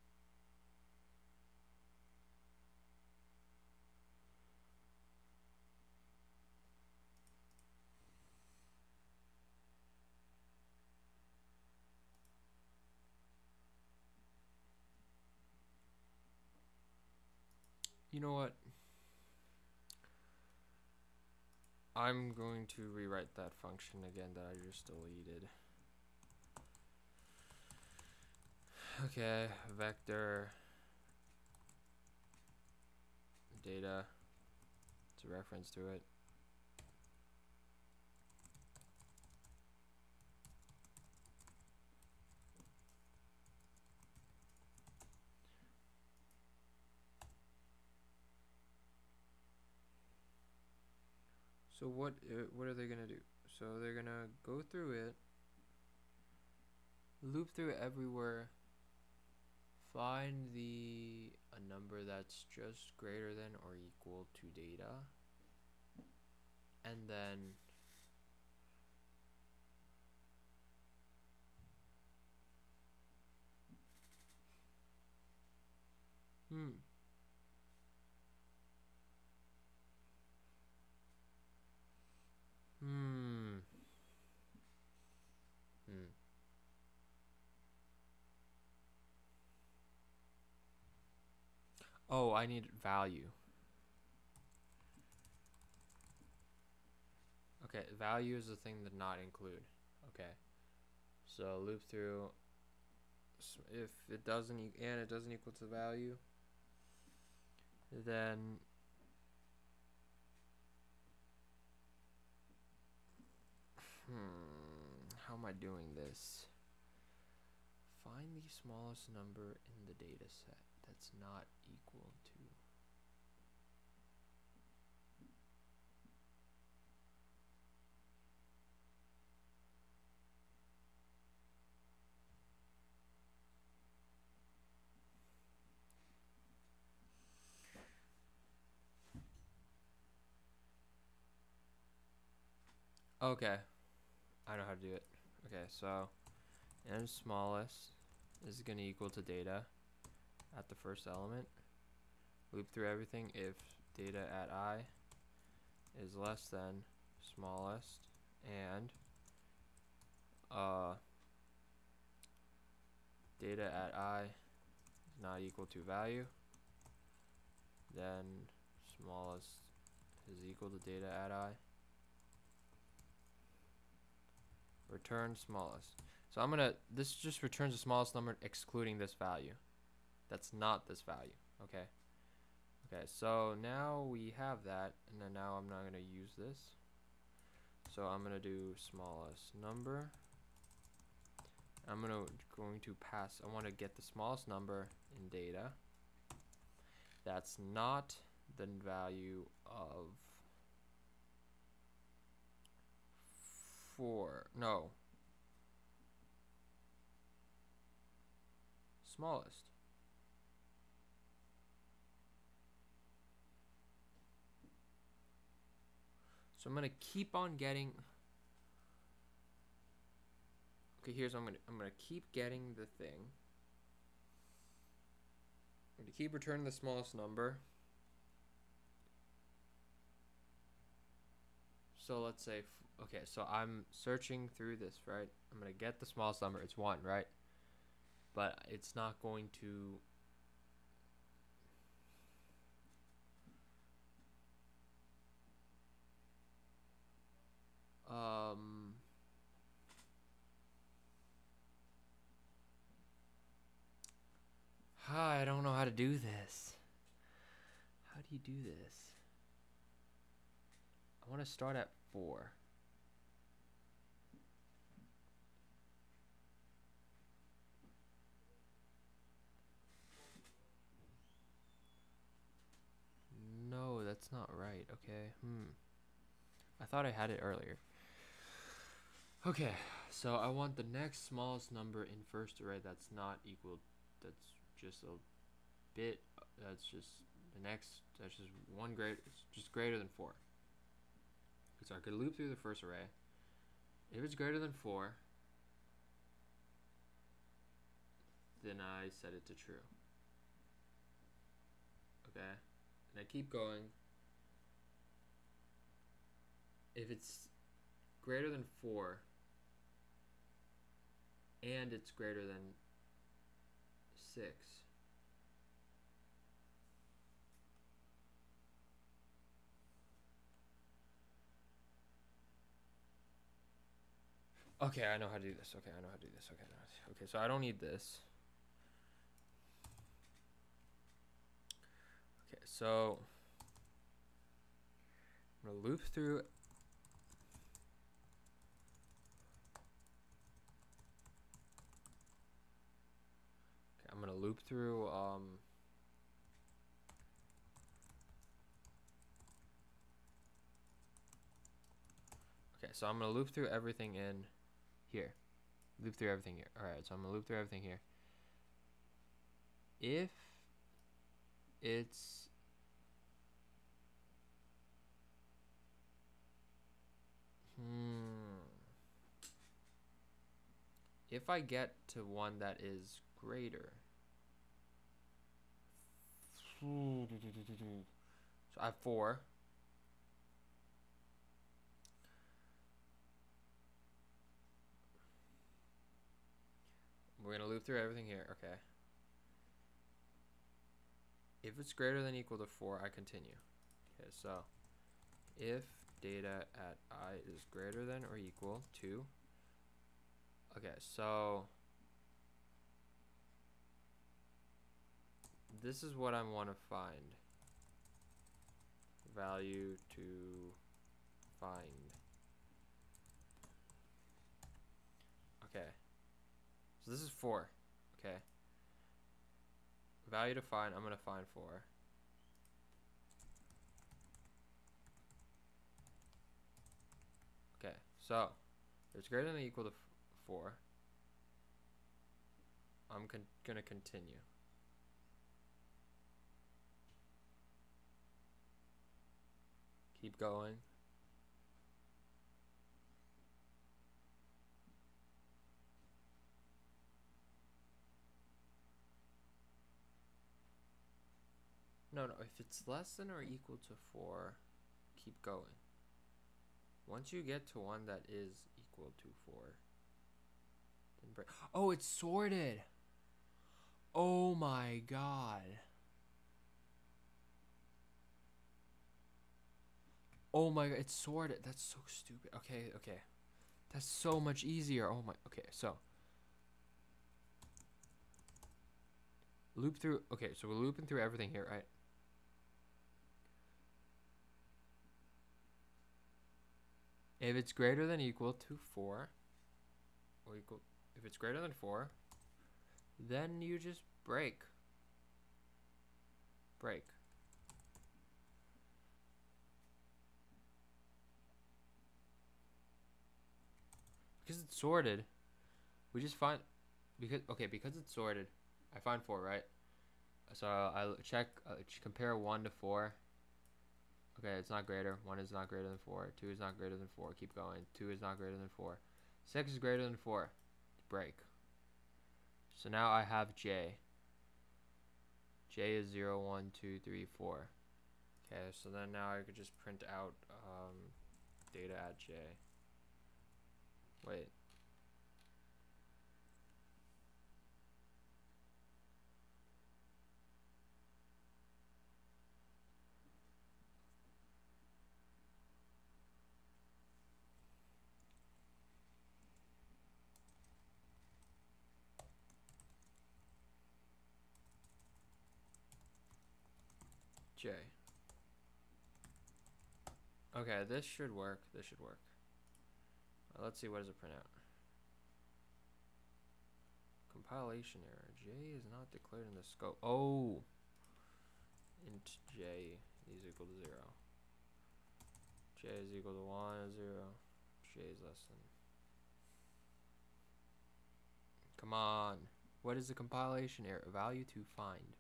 You know what? I'm going to rewrite that function again that I just deleted. Okay, vector data. It's a reference to it. So what uh, what are they gonna do? So they're gonna go through it, loop through it everywhere, find the a number that's just greater than or equal to data, and then hmm hmm hmm oh, I need value. Okay, value is the thing that not include. Okay, so loop through. If it doesn't e and it doesn't equal to value, then hmm, how am I doing this? Find the smallest number in the data set that's not equal to. Okay, I know how to do it. Okay, so n smallest is going to equal to data at the first element. Loop through everything if data at I is less than smallest and uh, data at I is not equal to value, then smallest is equal to data at I. Return smallest. So I'm gonna, this just returns the smallest number excluding this value. That's not this value, okay? Okay, so now we have that, and then now I'm not gonna use this. So I'm gonna do smallest number. I'm gonna going to pass, I wanna get the smallest number in data. That's not the value of four, no. Smallest. So I'm gonna keep on getting. Okay, here's what I'm gonna. I'm gonna keep getting the thing. I'm gonna keep returning the smallest number. So let's say, okay, so I'm searching through this, right? I'm gonna get the smallest number. It's one, right? But it's not going to. Um. do this. How do you do this? I want to start at four. No, that's not right. Okay. Hmm. I thought I had it earlier. Okay, so I want the next smallest number in first array that's not equal. That's just a bit. That's just the next. That's just one great. It's just greater than four. So I could loop through the first array. If it's greater than four, then I set it to true. Okay, and I keep going. If it's greater than four, and it's greater than six, okay, I know how to do this. Okay, I know how to do this. Okay, okay, so I don't need this. Okay, so I'm gonna loop through. Okay, I'm gonna loop through. Um, okay, so I'm gonna loop through everything in here. Loop through everything here. All right, so I'm gonna loop through everything here. If it's hmm, if I get to one that is greater, so I have four. We're gonna loop through everything here. Okay. If it's greater than or equal to four, I continue. Okay, so if data at I is greater than or equal to, okay, so this is what I want to find. Value to find. Okay, so this is four. Okay, value to find, I'm gonna find four. Okay, so if it's greater than or equal to four, I'm con gonna continue. Keep going. No, no, if it's less than or equal to four, keep going. Once you get to one that is equal to four, then break. Oh, it's sorted. Oh my god. Oh my god, it's sorted. That's so stupid. Okay, okay. That's so much easier. Oh my, okay, so. Loop through, okay, so we're looping through everything here, right? If it's greater than or equal to four, or equal, if it's greater than four, then you just break. Break. Because it's sorted, we just find, because, okay, because it's sorted, I find four, right? So I check, uh, compare one to four. Okay, it's not greater. one is not greater than four. two is not greater than four. Keep going. two is not greater than four. six is greater than four. Break. So now I have J. J is zero, one, two, three, four. Okay, so then now I could just print out um, data at J. Wait. J. Okay, this should work. This should work. Uh, let's see, what does it print out? Compilation error. J is not declared in the scope. Oh! Int J is equal to zero. J is equal to one or zero. J is less than. Come on. What is the compilation error? Value to find.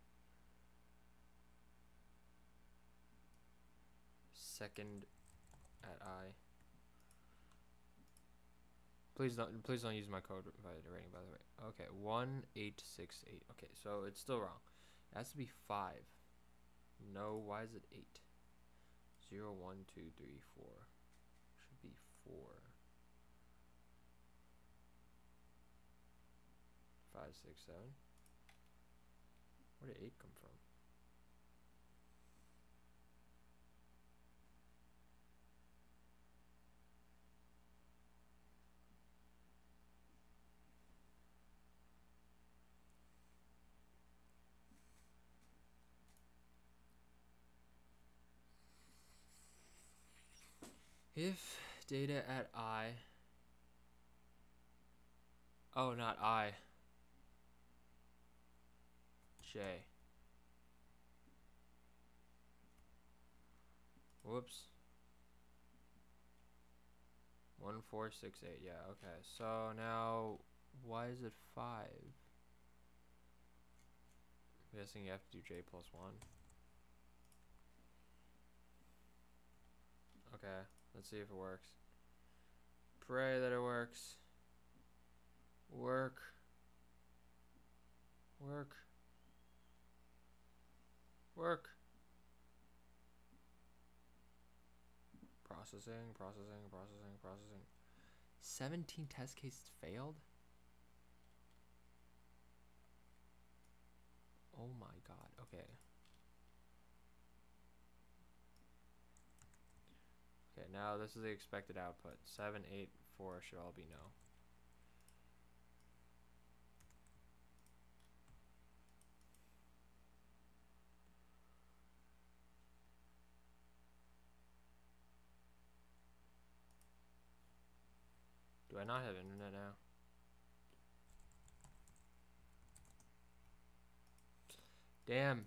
Second at I. Please don't please don't use my code rating, by the way. Okay, one eight six eight. Okay, so it's still wrong. It has to be five. No, why is it eight? Zero, one, two, three, four. Should be four. Five, six, seven. Where did eight come from? If data at I. Oh, not I. J. Whoops. One, four, six, eight. Yeah, okay. So now, why is it five? I'm guessing you have to do J plus one. Okay, let's see if it works. Pray that it works. Work. Work. Work. Processing, processing, processing, processing. seventeen test cases failed? Oh my god, okay. Okay, now this is the expected output. seven, eight, four should all be no. Do I not have internet now? Damn.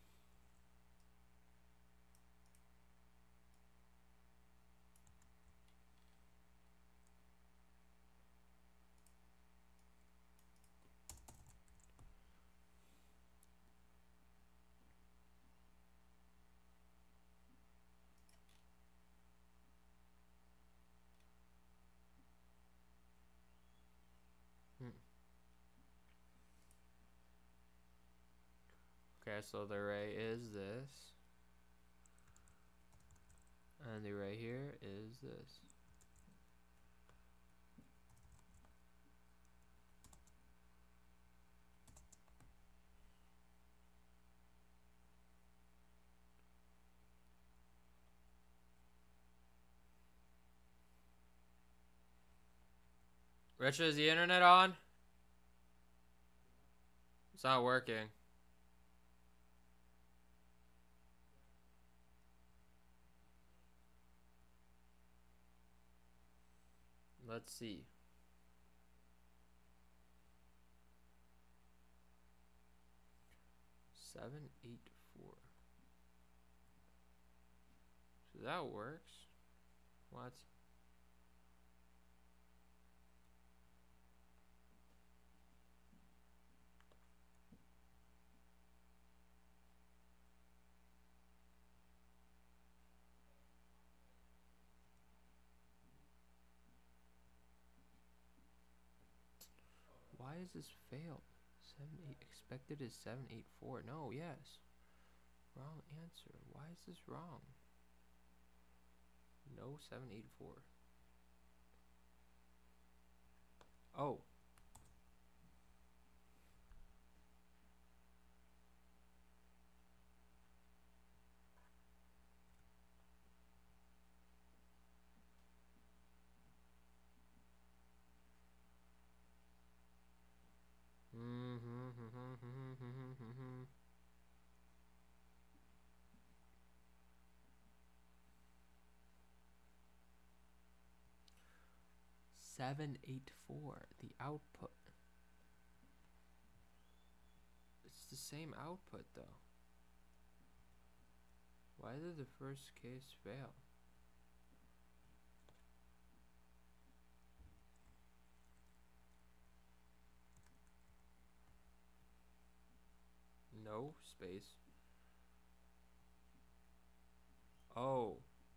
Hmm. Okay, so the array is this. And the array here is this. Richard, is the internet on? It's not working. Let's see. Seven, eight, four. So that works. What? Why is this failed? Seven, eight, expected is seven, eight, four. No, yes. Wrong answer. Why is this wrong? No, seven, eight, four. Oh. seven eight four, the output. It's the same output though. Why did the first case fail? No space. Oh.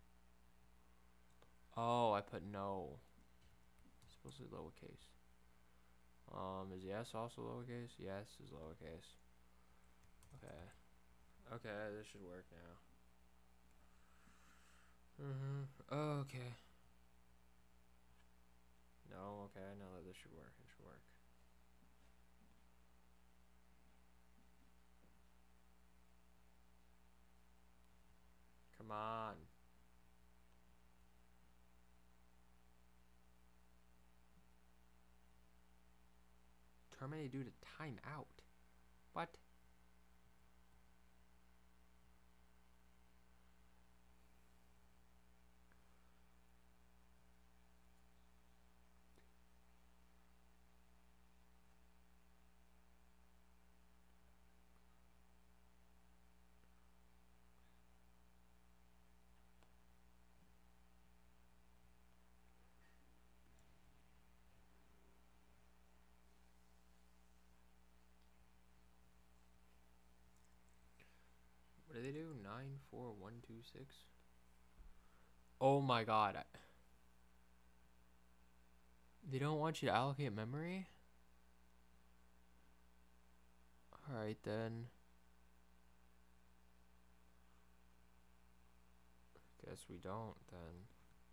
Oh, I put no. It's supposed to be lowercase. Um, is yes also lowercase? Yes is lowercase. Okay. Okay, this should work now. Mm-hmm. Okay. No, okay, no, this should work. It should work. Come on. Terminate due to timeout. What? What do they do? Nine, four, one, two, six. Oh my god. I They don't want you to allocate memory? Alright then. Guess we don't then.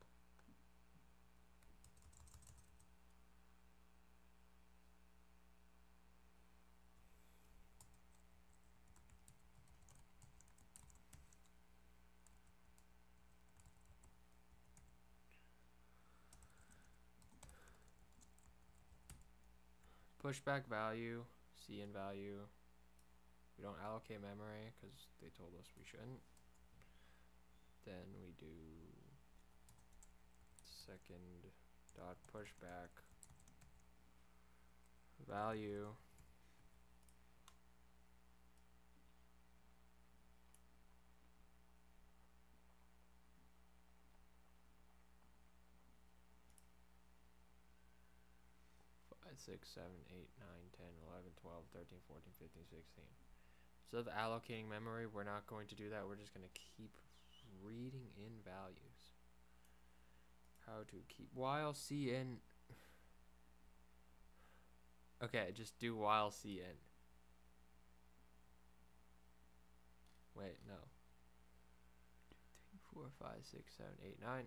Pushback value, C in value. We don't allocate memory because they told us we shouldn't. Then we do second dot pushback value. five, six, seven, eight, nine, ten, eleven, twelve, thirteen, fourteen, fifteen, sixteen. Instead of allocating memory, we're not going to do that. We're just going to keep reading in values. How to keep while C in. Okay, just do while C in. Wait, no. two, three, four, five, six, seven, eight, nine.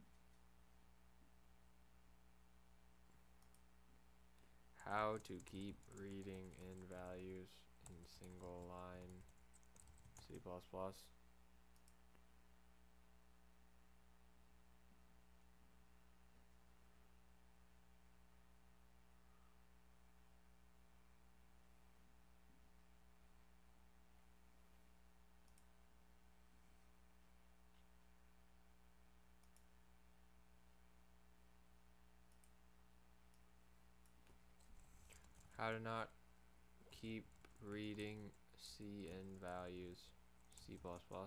How to keep reading in values in single line C plus plus. How to not keep reading C in values C plus plus.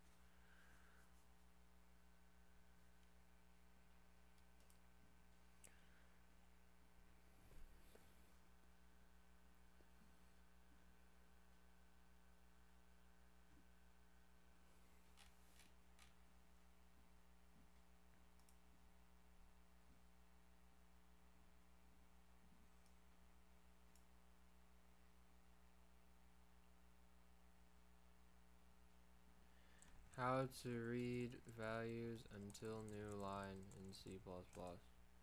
How to read values until new line in C plus plus.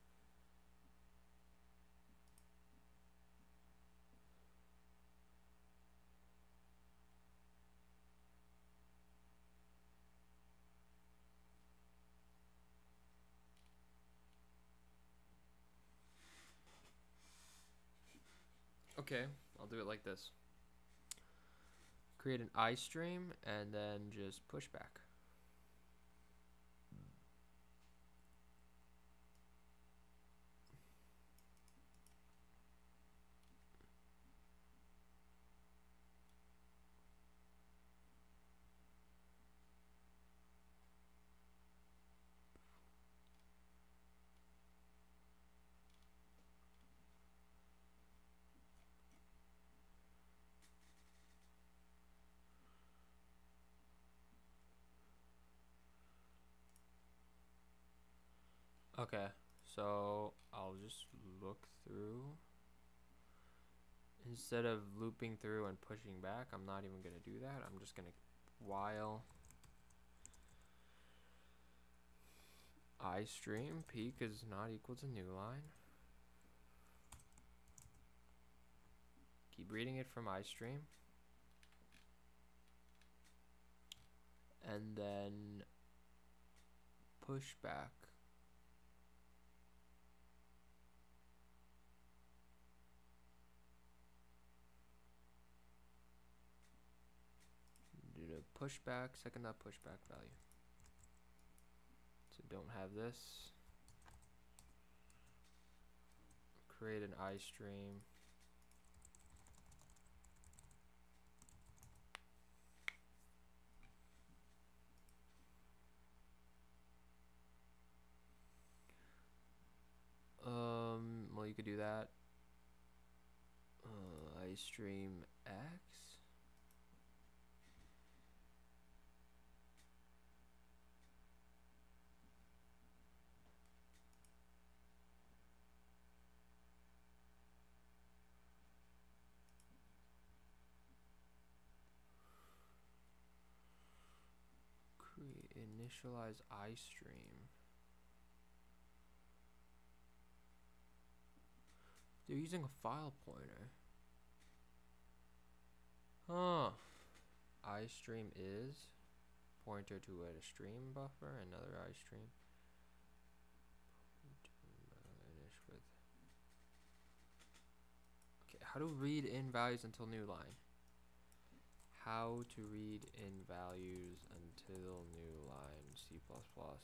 Okay, I'll do it like this. Create an iStream and then just push back. Okay, so I'll just look through. Instead of looping through and pushing back, I'm not even gonna do that. I'm just gonna while iStream peak is not equal to new line. Keep reading it from iStream. And then push back. Do the pushback, second that pushback value. So don't have this. Create an iStream. Um, well, you could do that. Uh, iStream X. Create initialize iStream. They're using a file pointer. Huh. iStream is pointer to a stream buffer, another iStream. Okay, how to read in values until new line. How to read in values until new line, C plus plus.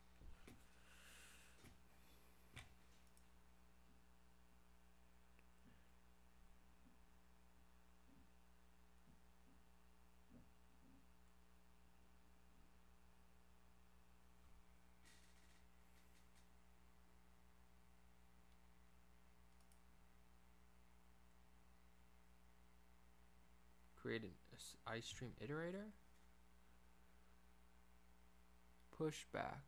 Create an iStream iterator. Pushback.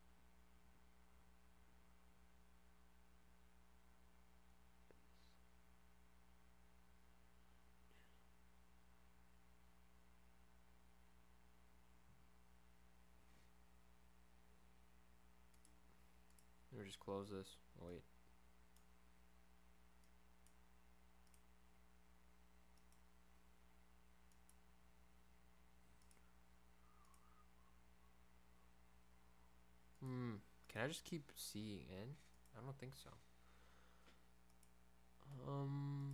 Let me just close this. Oh, wait. Hmm. Can I just keep seeing in? I don't think so. Um.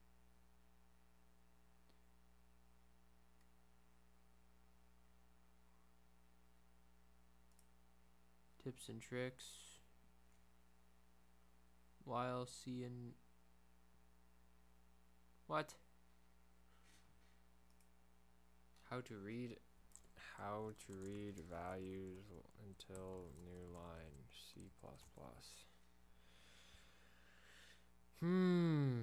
Tips and tricks. While seeing. What? How to read. How to read values until new line, C plus plus. Hmm.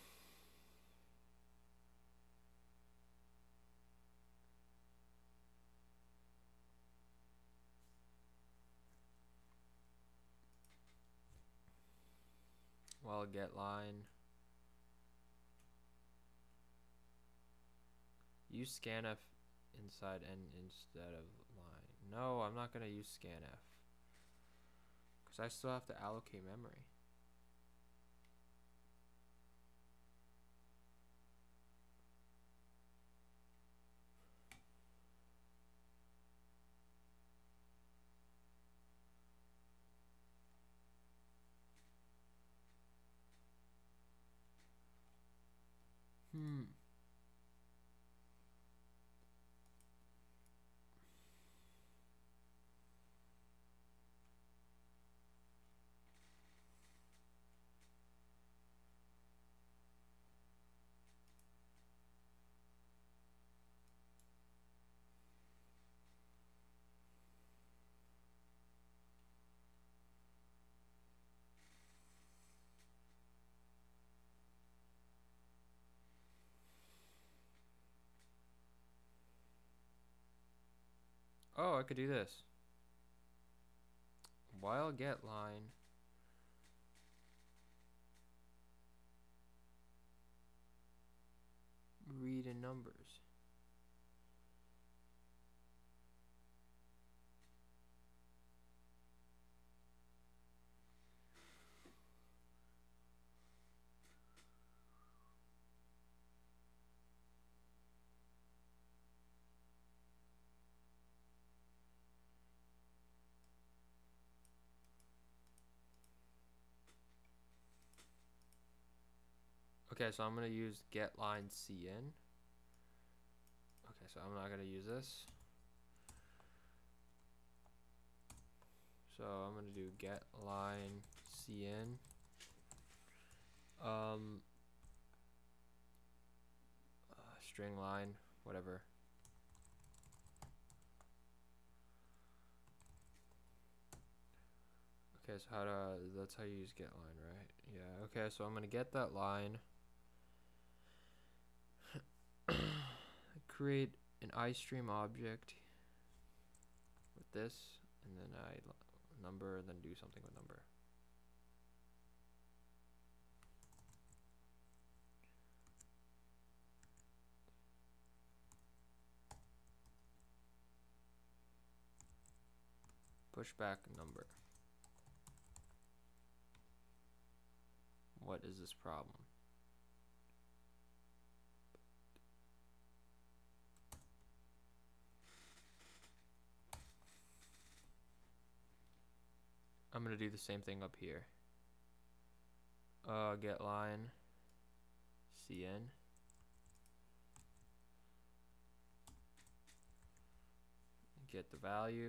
Well, get line. Use scanf inside and instead of line. No, I'm not gonna use scanf because I still have to allocate memory. Hmm. Oh, I could do this. while get line read in numbers. Okay, so I'm gonna use get line cin. Okay, so I'm not gonna use this. So I'm gonna do get line cin. Um, uh, string line, whatever. Okay, so how to, that's how you use get line, right? Yeah, okay, so I'm gonna get that line. Create an iStream object with this, and then I number, and then do something with number. Push back number. What is this problem? I'm gonna do the same thing up here. Uh, get line cin. Get the value.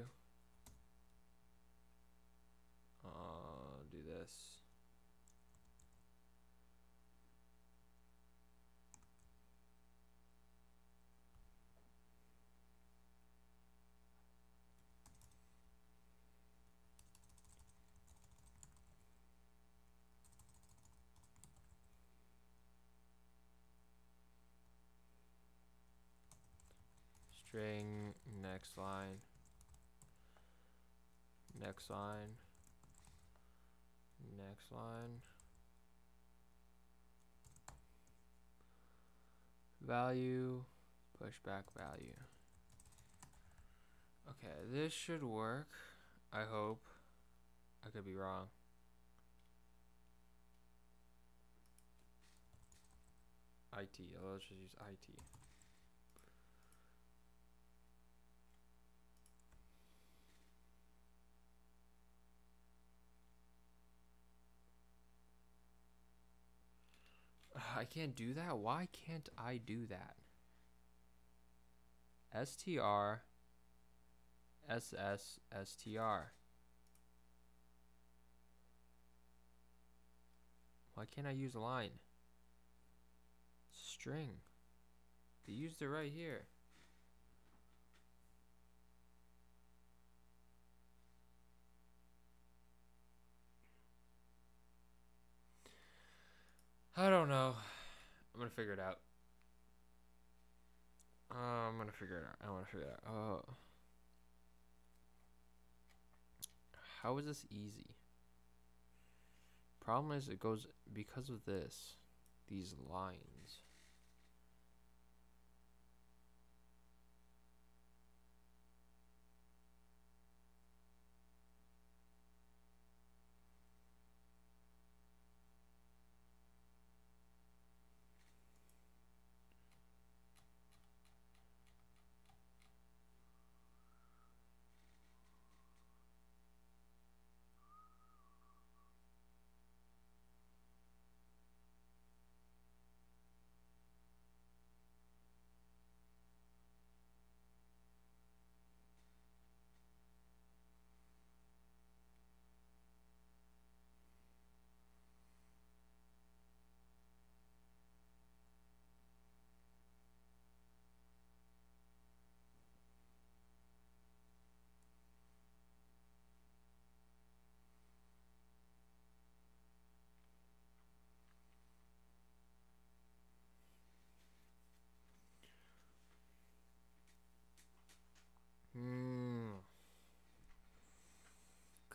Uh, do this. String, next line, next line, next line, value, pushback value. Okay, this should work, I hope. I could be wrong. I T, let's just use I T. I can't do that? Why can't I do that? str, ss, str. Why can't I use a line? String. They used it right here. I don't know. I'm gonna figure it out. Uh, I'm gonna figure it out. I wanna figure it out. Oh. How is this easy? Problem is it goes because of this. These lines.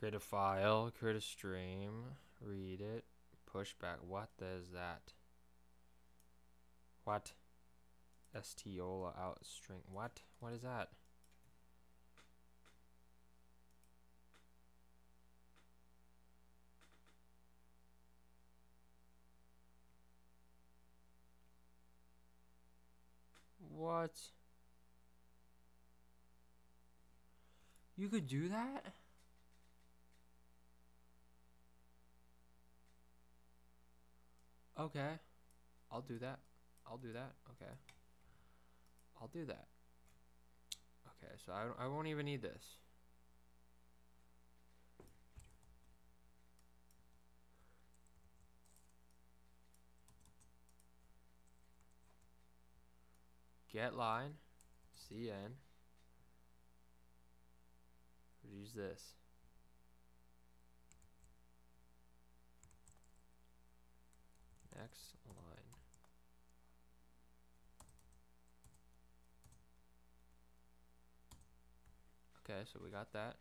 Create a file, create a stream, read it, pushback. What is that? What? Stiola out string. What? What is that? What? You could do that? Okay. I'll do that. I'll do that. Okay. I'll do that. Okay, so I, I won't even need this. Get line, cn. Use this. Next line. Okay, so we got that.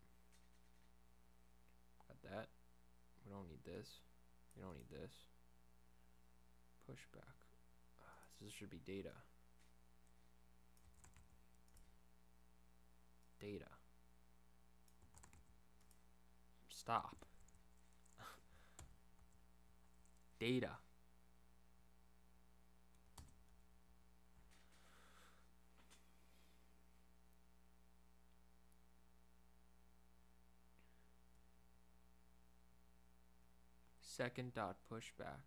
Got that. We don't need this. We don't need this. Pushback. Uh, this should be data. Data. Stop. Data. Second dot pushback.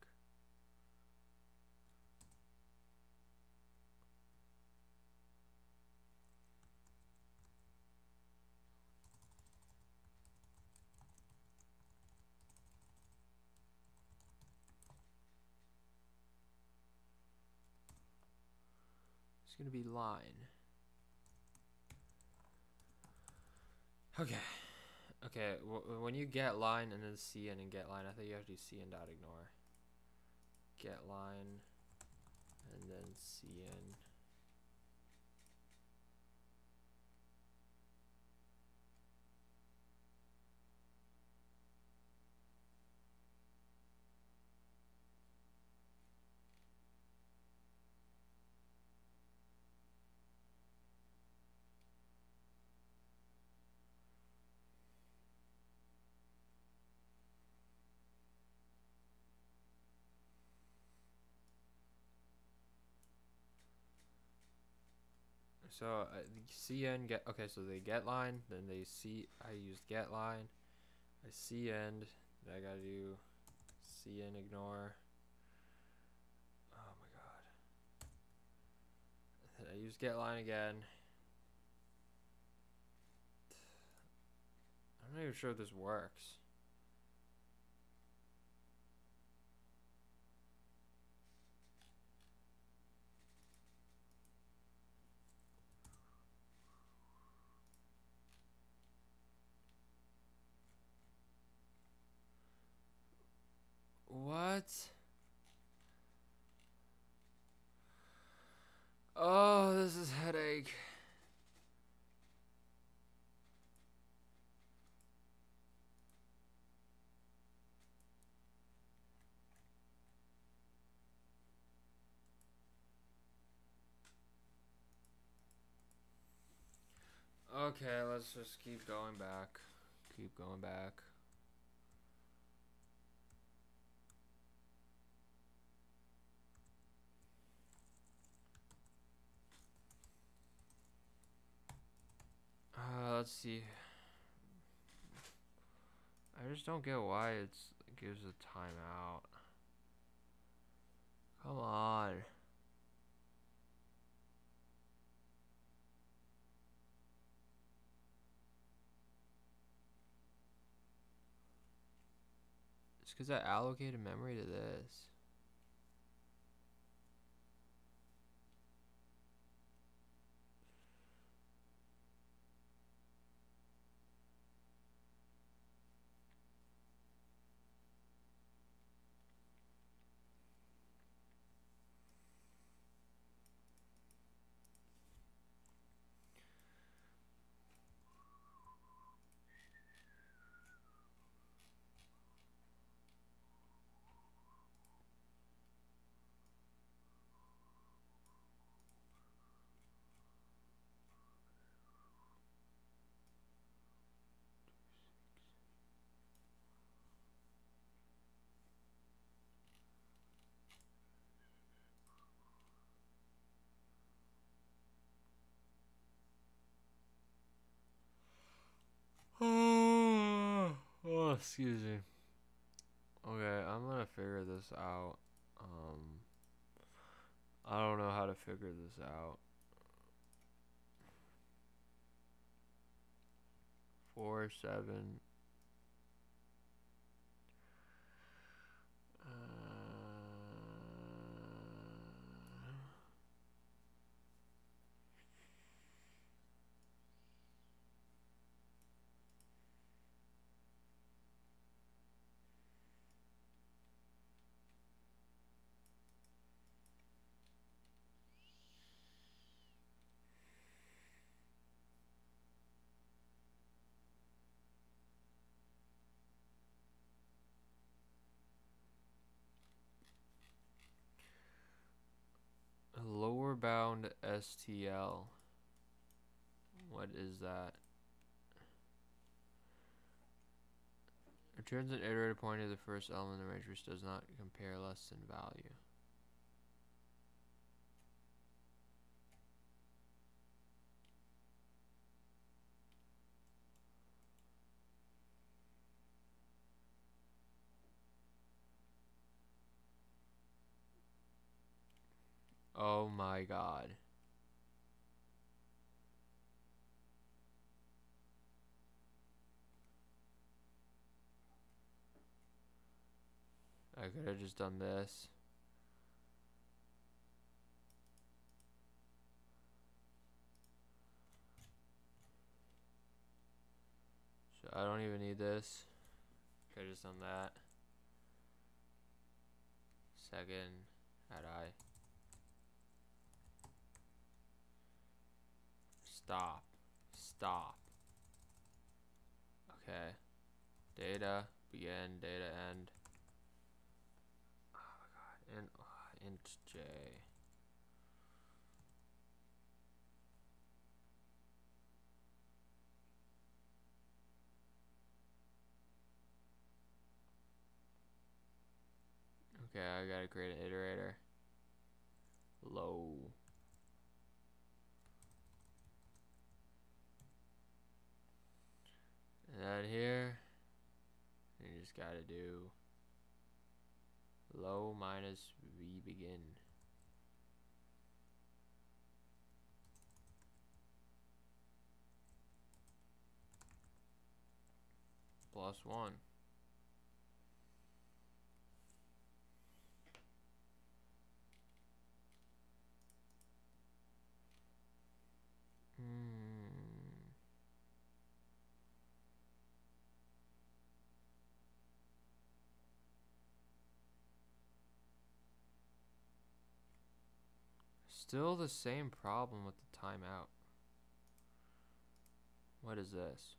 It's gonna be line. Okay. Okay, w when you get line and then cn and get line, I think you have to do cn dot ignore. Get line and then cn. So uh, cn get okay. So they get line, then they see. I used get line. I cn. Then I gotta do cn ignore. Oh my god. Then I use get line again. I'm not even sure if this works. What? Oh, this is headache. Okay, let's just keep going back. Keep going back. Uh, let's see. I just don't get why it's, it gives a timeout. Come on. It's because I allocated memory to this. Excuse me. Okay, I'm gonna figure this out. Um, I don't know how to figure this out. Four, seven. Uh, lower bound S T L. What is that? Returns an iterated point of the first element of the range which does not compare less than value. Oh my god. I could have just done this. So I don't even need this. Could have just done that. Second, had I. Stop. Stop. Okay. Data, begin, data, end. Oh my god. Int, uh, int J. Okay, I gotta create an iterator. Low. And then here, you just gotta do low minus v begin. Plus one. Hmm. Still the same problem with the timeout. What is this?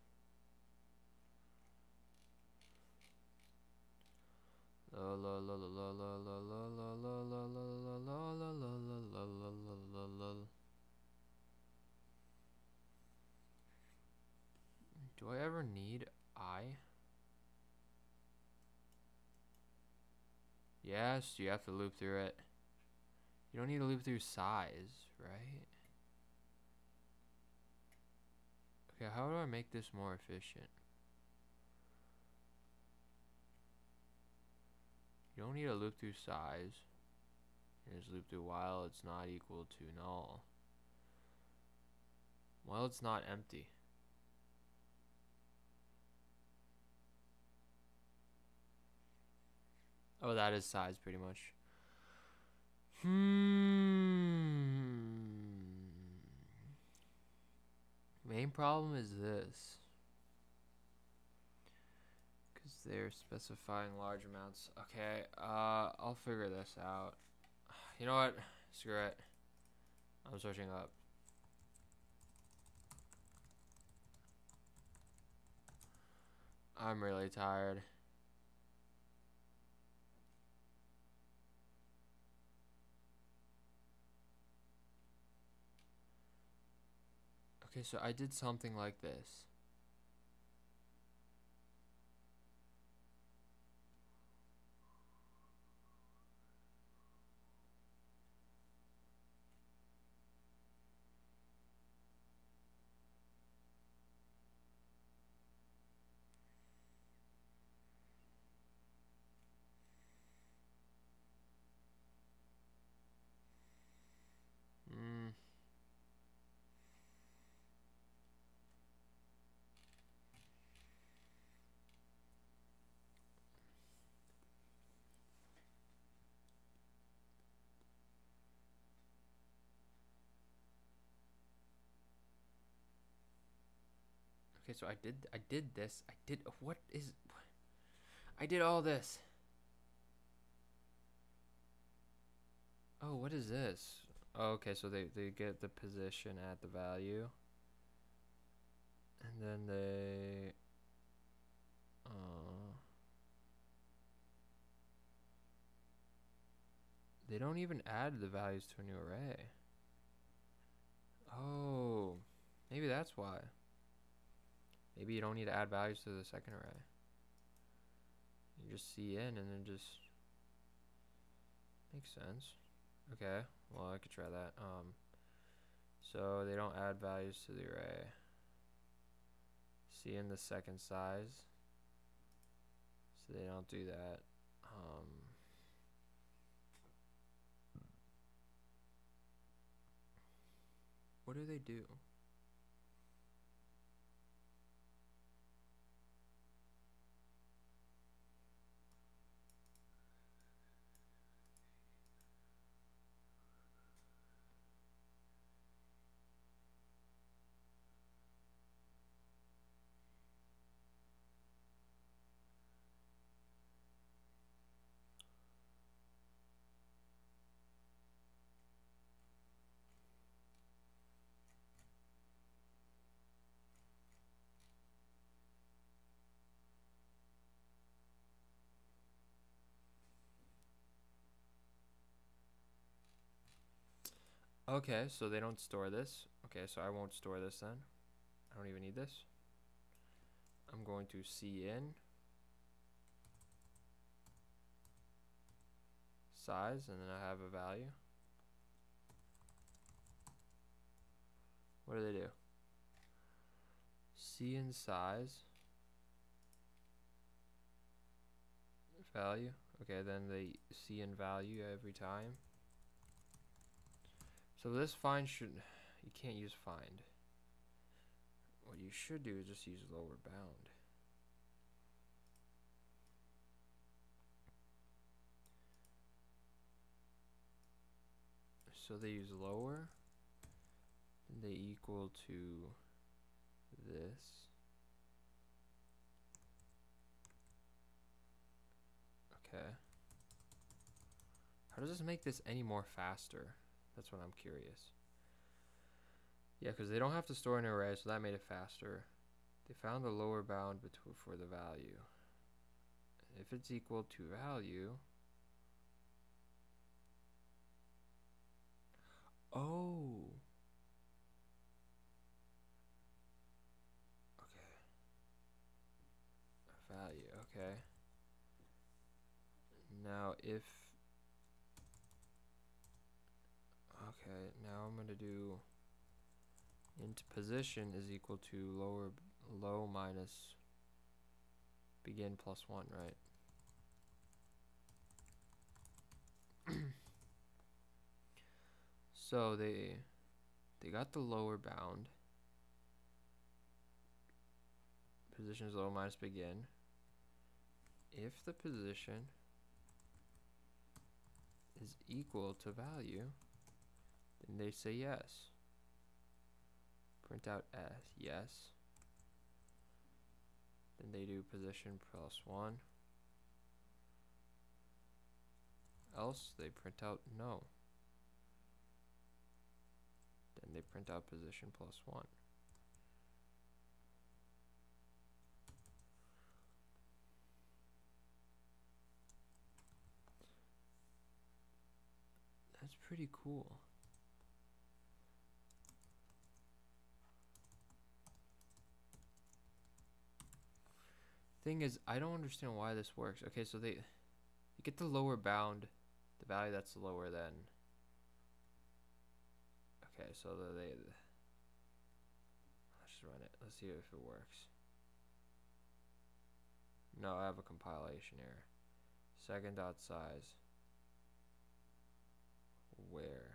La la la la la la la la la la la la la la la la la la la. Do I ever need I? Yes, you have to loop through it. You don't need to loop through size, right? Okay, how do I make this more efficient? You don't need to loop through size. You just loop through while it's not equal to null. While it's not empty. Oh, that is size pretty much. Hmm. Main problem is this. Because they're specifying large amounts. Okay, uh, I'll figure this out. You know what? Screw it. I'm searching up. I'm really tired. Okay, so I did something like this. Okay, so I did I did this. I did what is I did all this. Oh, what is this? Oh, okay, so they they get the position at the value. And then they uh they don't even add the values to a new array. Oh, maybe that's why. Maybe you don't need to add values to the second array. You just C in and then just makes sense. Okay, well I could try that. Um, so they don't add values to the array. C in the second size. So they don't do that. Um, what do they do? Okay, so they don't store this. Okay, so I won't store this then. I don't even need this. I'm going to C in size, and then I have a value. What do they do? C in size value. Okay, then they C in value every time. So this find should, you can't use find. What you should do is just use lower bound. So they use lower, and they equal to this. Okay. How does this make this any more faster? That's what I'm curious. Yeah, because they don't have to store an array, so that made it faster. They found the lower bound between for the value. If it's equal to value. Oh. Okay. Value, okay. Now if okay, now I'm gonna do int position is equal to lower low minus begin plus one, right? So they they got the lower bound. Position is low minus begin. If the position is equal to value, then they say yes. Print out S, yes. Then they do position plus one. Else they print out no. Then they print out position plus one. That's pretty cool. Thing is, I don't understand why this works. Okay, so they, you get the lower bound, the value that's lower than. Okay, so the, they, let's just run it. Let's see if it works. No, I have a compilation error. Second dot size. Where?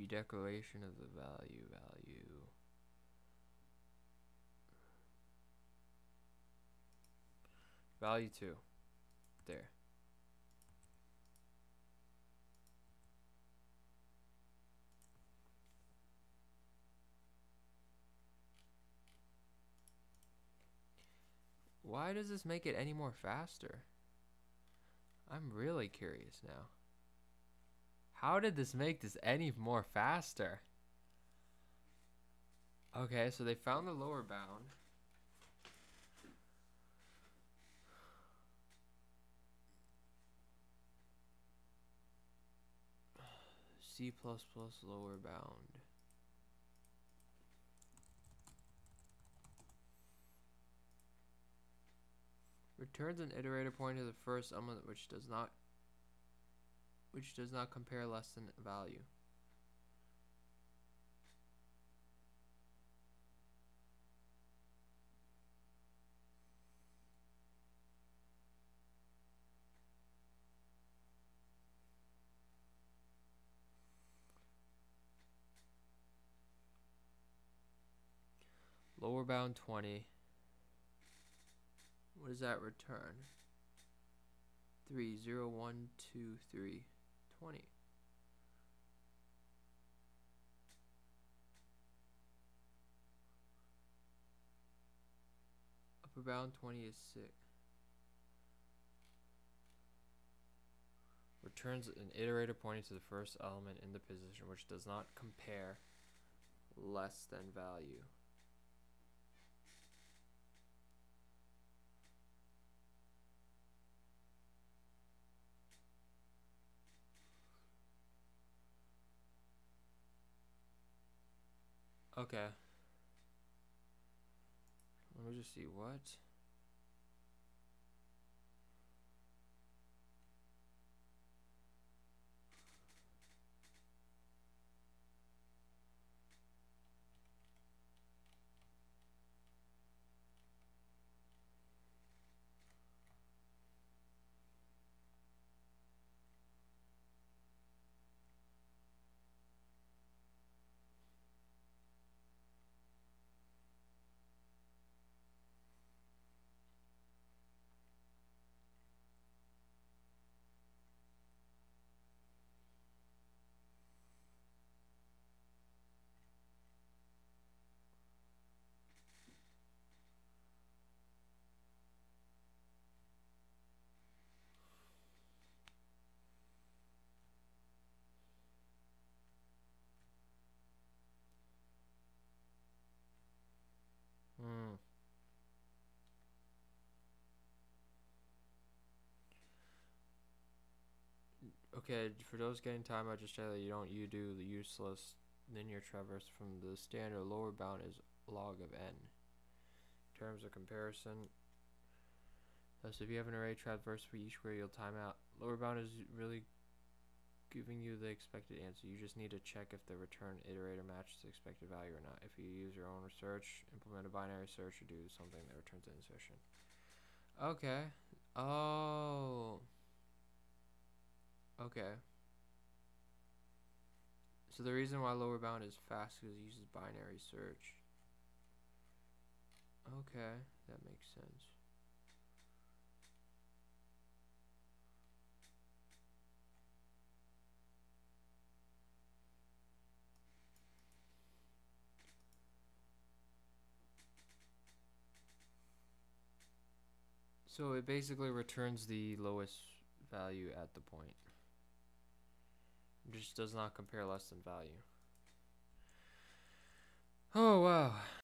Declaration of the value value. Value two. There. Why does this make it any more faster? I'm really curious now. How did this make this any more faster? Okay, so they found the lower bound. C plus plus lower bound. Returns an iterator pointing to the first element which does not which does not compare less than value. Lower bound twenty. What does that return? three, zero, one, two, three, twenty. Upper bound twenty is six. Returns an iterator pointing to the first element in the position which does not compare less than value. Okay. Let me just see what. Hmm. Okay, for those getting time, I just say that you don't you do the useless linear traverse from the standard lower bound is log of n. In terms of comparison, thus if you have an array traverse for each square, you'll time out. Lower bound is really giving you the expected answer. You just need to check if the return iterator matches the expected value or not. If you use your own search, implement a binary search, or do something that returns an insertion. Okay. Oh. Okay. So the reason why lower bound is fast is because it uses binary search. Okay, that makes sense. So it basically returns the lowest value at the point. It just does not compare less than value. Oh wow.